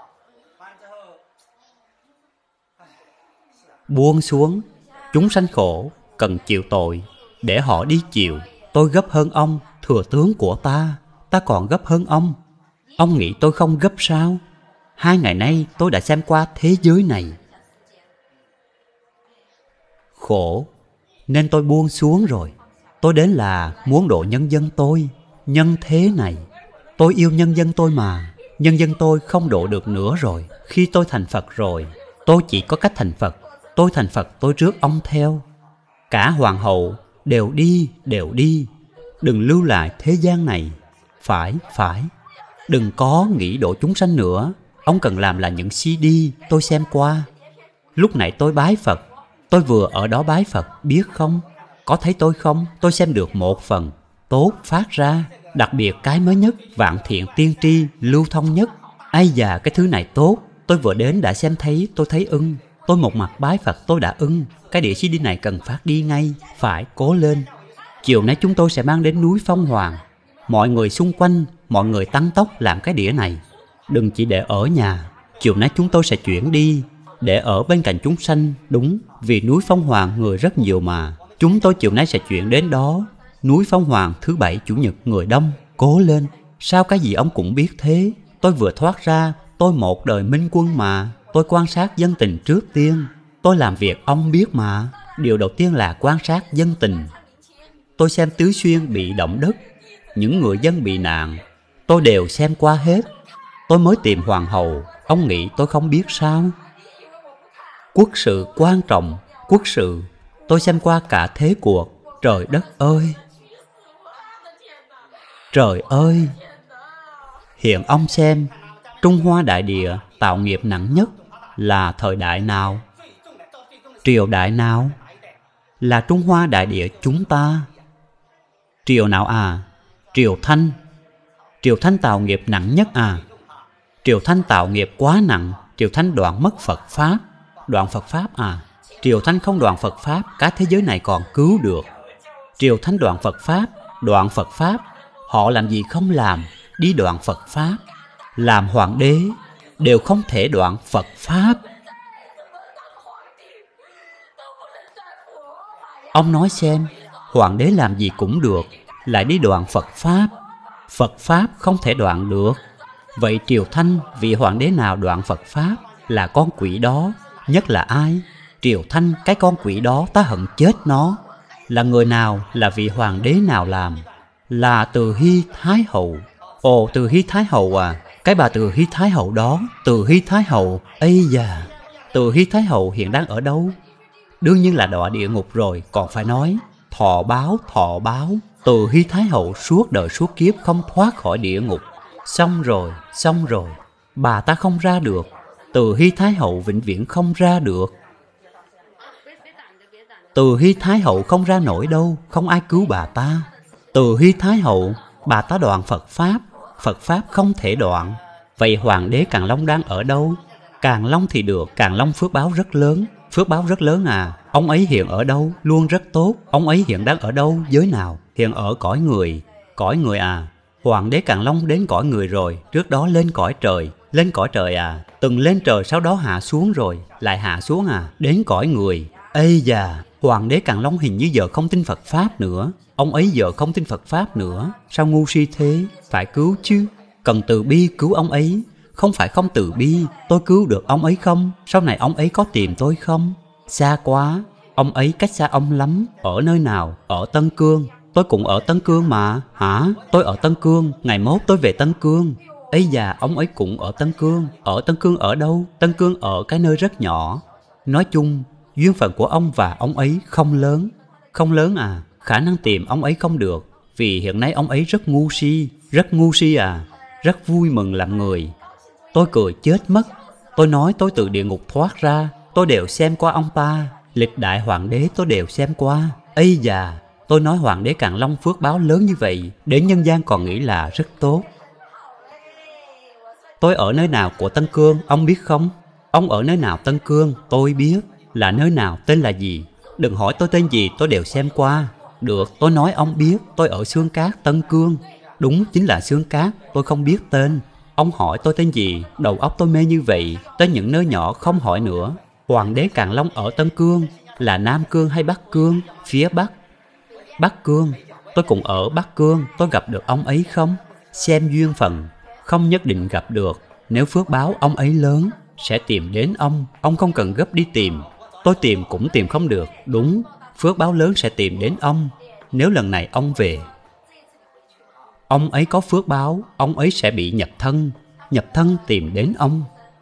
[SPEAKER 2] Buông xuống, chúng sanh khổ, cần chịu tội, để họ đi chịu. Tôi gấp hơn ông, thừa tướng của ta. Ta còn gấp hơn ông. Ông nghĩ tôi không gấp sao? Hai ngày nay tôi đã xem qua thế giới này. Khổ, nên tôi buông xuống rồi. Tôi đến là muốn độ nhân dân tôi. Nhân thế này, tôi yêu nhân dân tôi mà. Nhân dân tôi không độ được nữa rồi. Khi tôi thành Phật rồi, tôi chỉ có cách thành Phật. Tôi thành Phật tôi rước ông theo. Cả hoàng hậu đều đi, đều đi. Đừng lưu lại thế gian này. Phải, phải. Đừng có nghĩ độ chúng sanh nữa. Ông cần làm là những xê đê tôi xem qua. Lúc nãy tôi bái Phật. Tôi vừa ở đó bái Phật, biết không? Có thấy tôi không? Tôi xem được một phần tốt phát ra. Đặc biệt cái mới nhất, vạn thiện tiên tri, lưu thông nhất. Ai già cái thứ này tốt. Tôi vừa đến đã xem thấy, tôi thấy ưng. Tôi một mặt bái Phật tôi đã ưng. Cái đĩa xê đê này cần phát đi ngay. Phải cố lên. Chiều nay chúng tôi sẽ mang đến núi Phong Hoàng. Mọi người xung quanh, mọi người tăng tốc làm cái đĩa này. Đừng chỉ để ở nhà. Chiều nay chúng tôi sẽ chuyển đi, để ở bên cạnh chúng sanh. Đúng, vì núi Phong Hoàng người rất nhiều mà. Chúng tôi chiều nay sẽ chuyển đến đó. Núi Phong Hoàng thứ bảy chủ nhật người đông. Cố lên. Sao cái gì ông cũng biết thế? Tôi vừa thoát ra. Tôi một đời minh quân mà. Tôi quan sát dân tình trước tiên. Tôi làm việc ông biết mà. Điều đầu tiên là quan sát dân tình. Tôi xem Tứ Xuyên bị động đất, những người dân bị nạn, tôi đều xem qua hết. Tôi mới tìm hoàng hậu. Ông nghĩ tôi không biết sao? Quốc sự quan trọng. Quốc sự tôi xem qua cả thế cuộc. Trời đất ơi, trời ơi. Hiện ông xem Trung Hoa đại địa tạo nghiệp nặng nhất là thời đại nào? Triều đại nào? Là Trung Hoa đại địa chúng ta. Triều nào à? Triều Thanh. Triều Thanh tạo nghiệp nặng nhất à? Triều Thanh tạo nghiệp quá nặng. Triều Thanh đoạn mất Phật Pháp. Đoạn Phật Pháp à? Triều Thanh không đoạn Phật Pháp, cả thế giới này còn cứu được. Triều Thanh đoạn Phật Pháp, đoạn Phật Pháp. Họ làm gì không làm, đi đoạn Phật Pháp. Làm hoàng đế đều không thể đoạn Phật Pháp. Ông nói xem, hoàng đế làm gì cũng được, lại đi đoạn Phật Pháp. Phật Pháp không thể đoạn được. Vậy Triều Thanh vị hoàng đế nào đoạn Phật Pháp? Là con quỷ đó. Nhất là ai? Triều Thanh cái con quỷ đó, ta hận chết nó. Là người nào? Là vị hoàng đế nào làm? Là Từ Hy Thái Hậu. Ồ, Từ Hy Thái Hậu à? Cái bà Từ Hy Thái Hậu đó. Từ Hy Thái Hậu. Ây da, Từ Hy Thái Hậu hiện đang ở đâu? Đương nhiên là đọa địa ngục rồi. Còn phải nói thọ báo, thọ báo. Từ Hy Thái Hậu suốt đời suốt kiếp không thoát khỏi địa ngục. Xong rồi, xong rồi. Bà ta không ra được. Từ Hy Thái Hậu vĩnh viễn không ra được. Từ Hy Thái Hậu không ra nổi đâu. Không ai cứu bà ta. Từ Hy Thái Hậu, bà ta đoạn Phật Pháp. Phật Pháp không thể đoạn. Vậy hoàng đế Càn Long đang ở đâu? Càn Long thì được. Càn Long phước báo rất lớn. Phước báo rất lớn à? Ông ấy hiện ở đâu? Luôn rất tốt. Ông ấy hiện đang ở đâu? Giới nào? Hiện ở cõi người. Cõi người à? Hoàng đế Càn Long đến cõi người rồi. Trước đó lên cõi trời. Lên cõi trời à? Từng lên trời sau đó hạ xuống rồi. Lại hạ xuống à? Đến cõi người. Ây da, hoàng đế Càn Long hình như giờ không tin Phật Pháp nữa. Ông ấy giờ không tin Phật Pháp nữa. Sao ngu si thế? Phải cứu chứ. Cần từ bi cứu ông ấy. Không phải không từ bi. Tôi cứu được ông ấy không? Sau này ông ấy có tìm tôi không? Xa quá. Ông ấy cách xa ông lắm. Ở nơi nào? Ở Tân Cương. Tôi cũng ở Tân Cương mà. Hả? Tôi ở Tân Cương. Ngày mốt tôi về Tân Cương. Ấy da, ông ấy cũng ở Tân Cương. Ở Tân Cương ở đâu? Tân Cương ở cái nơi rất nhỏ. Nói chung, duyên phận của ông và ông ấy không lớn. Không lớn à? Khả năng tìm ông ấy không được. Vì hiện nay ông ấy rất ngu si. Rất ngu si à? Rất vui mừng làm người. Tôi cười chết mất. Tôi nói tôi từ địa ngục thoát ra. Tôi đều xem qua ông ta. Lịch đại hoàng đế tôi đều xem qua. Ây da, tôi nói hoàng đế Càn Long phước báo lớn như vậy, đến nhân gian còn nghĩ là rất tốt. Tôi ở nơi nào của Tân Cương, ông biết không? Ông ở nơi nào Tân Cương, tôi biết. Là nơi nào, tên là gì? Đừng hỏi tôi tên gì, tôi đều xem qua. Được, tôi nói ông biết. Tôi ở Xương Cát, Tân Cương. Đúng, chính là Xương Cát, tôi không biết tên. Ông hỏi tôi tên gì? Đầu óc tôi mê như vậy. Tên những nơi nhỏ không hỏi nữa. Hoàng đế Càn Long ở Tân Cương. Là Nam Cương hay Bắc Cương? Phía Bắc. Bắc Cương. Tôi cũng ở Bắc Cương. Tôi gặp được ông ấy không? Xem duyên phận. Không nhất định gặp được. Nếu phước báo ông ấy lớn, sẽ tìm đến ông. Ông không cần gấp đi tìm. Tôi tìm cũng tìm không được. Đúng, phước báo lớn sẽ tìm đến ông. Nếu lần này ông về, ông ấy có phước báo, ông ấy sẽ bị nhập thân. Nhập thân tìm đến ông.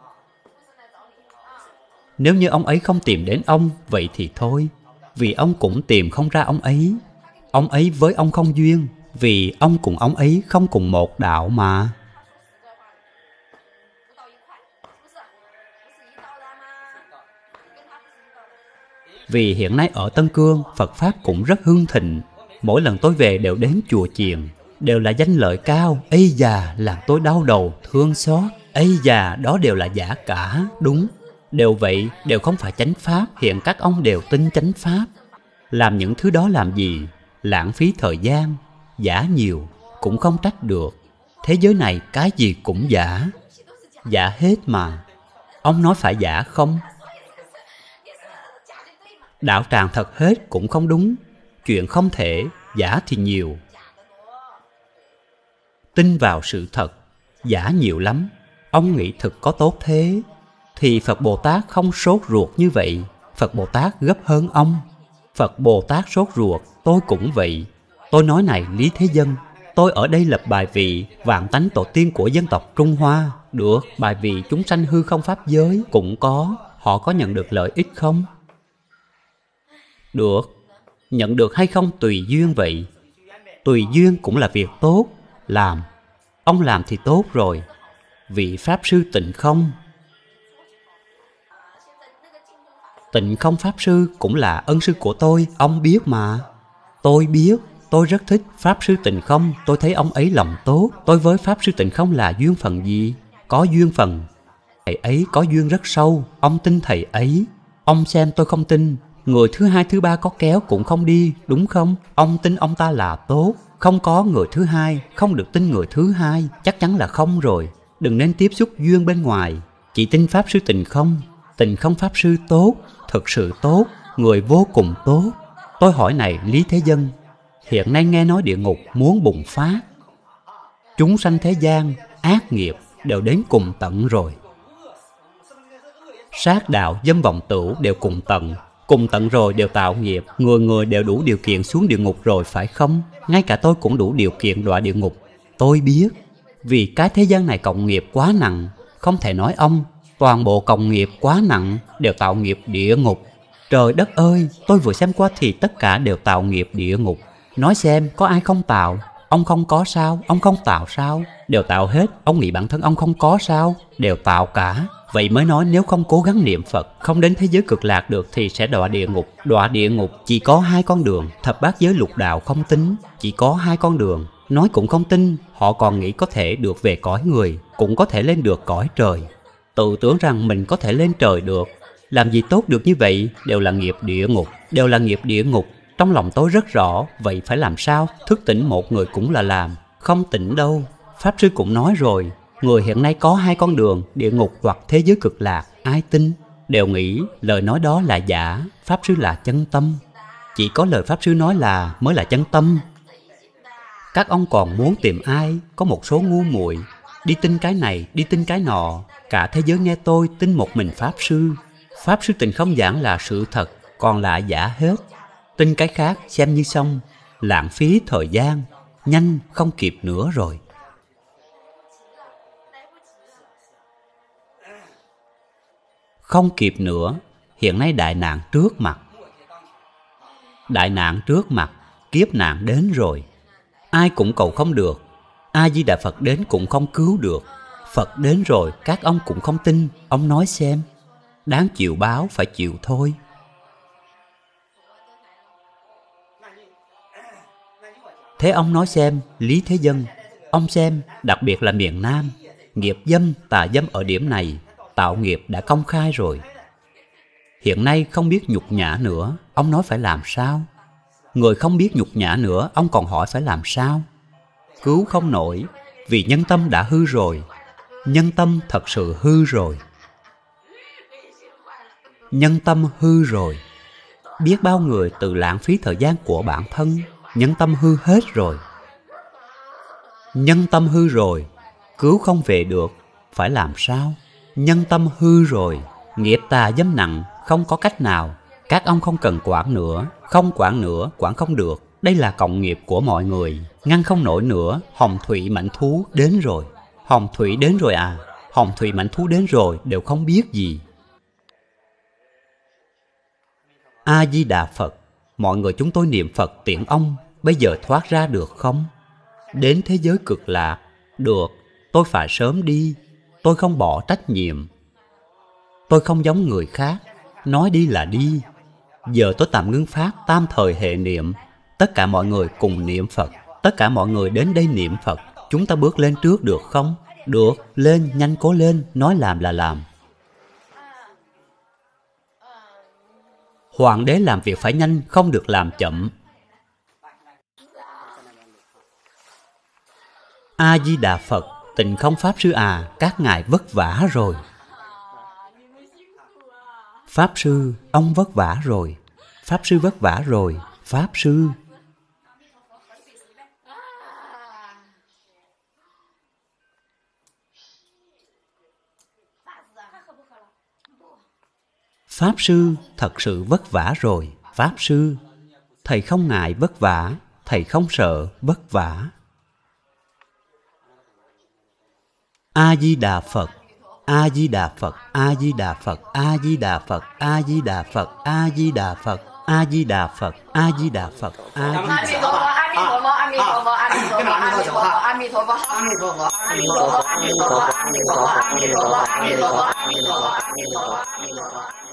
[SPEAKER 2] Nếu như ông ấy không tìm đến ông, vậy thì thôi. Vì ông cũng tìm không ra ông ấy. Ông ấy với ông không duyên. Vì ông cùng ông ấy không cùng một đạo mà. Vì hiện nay ở Tân Cương, Phật Pháp cũng rất hưng thịnh. Mỗi lần tôi về đều đến chùa chiền. Đều là danh lợi cao. Ây da, làm tôi đau đầu, thương xót. Ây da, đó đều là giả cả. Đúng, đều vậy, đều không phải chánh Pháp. Hiện các ông đều tin chánh Pháp. Làm những thứ đó làm gì? Lãng phí thời gian. Giả nhiều, cũng không trách được. Thế giới này cái gì cũng giả. Giả hết mà. Ông nói phải giả không? Đạo tràng thật hết cũng không đúng. Chuyện không thể, giả thì nhiều. Tin vào sự thật, giả nhiều lắm. Ông nghĩ thực có tốt thế, thì Phật Bồ Tát không sốt ruột như vậy. Phật Bồ Tát gấp hơn ông. Phật Bồ Tát sốt ruột, tôi cũng vậy. Tôi nói này lý thế dân, tôi ở đây lập bài vị vạn tánh tổ tiên của dân tộc Trung Hoa. Được, bài vị chúng sanh hư không pháp giới cũng có. Họ có nhận được lợi ích không? Được, nhận được hay không tùy duyên vậy. Tùy duyên cũng là việc tốt. Làm, ông làm thì tốt rồi. Vị Pháp Sư Tịnh Không. Tịnh Không Pháp Sư cũng là ân sư của tôi, ông biết mà. Tôi biết, tôi rất thích Pháp Sư Tịnh Không, tôi thấy ông ấy lòng tốt. Tôi với Pháp Sư Tịnh Không là duyên phận gì? Có duyên phận. Thầy ấy có duyên rất sâu, ông tin thầy ấy. Ông xem tôi không tin, người thứ hai thứ ba có kéo cũng không đi, đúng không? Ông tin ông ta là tốt, không có người thứ hai, không được tin người thứ hai, chắc chắn là không rồi. Đừng nên tiếp xúc duyên bên ngoài, chỉ tin Pháp Sư Tịnh Không. Tịnh Không Pháp Sư tốt, thực sự tốt, người vô cùng tốt. Tôi hỏi này Lý Thế Dân, hiện nay nghe nói địa ngục muốn bùng phát. Chúng sanh thế gian, ác nghiệp đều đến cùng tận rồi. Sát đạo, dâm vọng tửu đều cùng tận. Cùng tận rồi đều tạo nghiệp. Người người đều đủ điều kiện xuống địa ngục rồi phải không? Ngay cả tôi cũng đủ điều kiện đọa địa ngục. Tôi biết, vì cái thế gian này cộng nghiệp quá nặng. Không thể nói ông, toàn bộ cộng nghiệp quá nặng đều tạo nghiệp địa ngục. Trời đất ơi, tôi vừa xem qua thì tất cả đều tạo nghiệp địa ngục. Nói xem có ai không tạo? Ông không có sao? Ông không tạo sao? Đều tạo hết. Ông nghĩ bản thân ông không có sao? Đều tạo cả. Vậy mới nói nếu không cố gắng niệm Phật, không đến thế giới cực lạc được thì sẽ đọa địa ngục. Đọa địa ngục chỉ có hai con đường. Thập bát giới lục đạo không tính, chỉ có hai con đường. Nói cũng không tin, họ còn nghĩ có thể được về cõi người, cũng có thể lên được cõi trời. Tự tưởng rằng mình có thể lên trời được. Làm gì tốt được như vậy? Đều là nghiệp địa ngục. Đều là nghiệp địa ngục. Trong lòng tôi rất rõ, vậy phải làm sao? Thức tỉnh một người cũng là làm, không tỉnh đâu. Pháp Sư cũng nói rồi, người hiện nay có hai con đường, địa ngục hoặc thế giới cực lạc. Ai tin? Đều nghĩ lời nói đó là giả, Pháp Sư là chân tâm. Chỉ có lời Pháp Sư nói là mới là chân tâm. Các ông còn muốn tìm ai? Có một số ngu muội đi tin cái này, đi tin cái nọ. Cả thế giới nghe tôi tin một mình Pháp Sư. Pháp Sư Tịnh Không giảng là sự thật, còn là giả hết. Tin cái khác xem như xong, lãng phí thời gian, nhanh không kịp nữa rồi. Không kịp nữa, hiện nay đại nạn trước mặt. Đại nạn trước mặt, kiếp nạn đến rồi. Ai cũng cầu không được, A-di-đà Phật đến cũng không cứu được. Phật đến rồi, các ông cũng không tin. Ông nói xem, đáng chịu báo phải chịu thôi. Thế ông nói xem, Lý Thế Dân, ông xem, đặc biệt là miền Nam, nghiệp dâm, tà dâm ở điểm này, tạo nghiệp đã công khai rồi. Hiện nay không biết nhục nhã nữa, ông nói phải làm sao? Người không biết nhục nhã nữa, ông còn hỏi phải làm sao? Cứu không nổi, vì nhân tâm đã hư rồi. Nhân tâm thật sự hư rồi. Nhân tâm hư rồi. Biết bao người tự lãng phí thời gian của bản thân. Nhân tâm hư hết rồi. Nhân tâm hư rồi, cứu không về được, phải làm sao? Nhân tâm hư rồi, nghiệp tà dâm nặng, không có cách nào. Các ông không cần quản nữa, không quản nữa, quản không được. Đây là cộng nghiệp của mọi người, ngăn không nổi nữa. Hồng thủy mãnh thú đến rồi. Hồng thủy đến rồi à? Hồng thủy mãnh thú đến rồi, đều không biết gì. A-di-đà Phật, mọi người chúng tôi niệm Phật tiện ông, bây giờ thoát ra được không? Đến thế giới cực lạc, được, tôi phải sớm đi. Tôi không bỏ trách nhiệm. Tôi không giống người khác, nói đi là đi. Giờ tôi tạm ngưng phát tam thời hệ niệm. Tất cả mọi người cùng niệm Phật. Tất cả mọi người đến đây niệm Phật. Chúng ta bước lên trước được không? Được, lên, nhanh cố lên, nói làm là làm. Hoàng đế làm việc phải nhanh, không được làm chậm. A-di-đà Phật, Tịnh Không Pháp Sư à, các ngài vất vả rồi. Pháp Sư, ông vất vả rồi. Pháp Sư vất vả rồi. Pháp Sư. Pháp Sư thật sự vất vả rồi. Pháp Sư, thầy không ngại vất vả, thầy không sợ vất vả. A-di-đà Phật, A-di-đà Phật, A-di-đà Phật, A-di-đà Phật, A-di-đà Phật, A-di-đà Phật, A-di-đà Phật, A-di-đà Phật, A-di-đà Phật.
[SPEAKER 3] 说阿弥陀佛，
[SPEAKER 4] 阿弥陀佛，
[SPEAKER 3] 阿弥陀佛，阿弥陀佛，阿弥陀佛，阿弥陀佛，阿弥陀佛，阿弥陀佛，阿弥陀佛，阿弥陀佛，阿弥陀佛。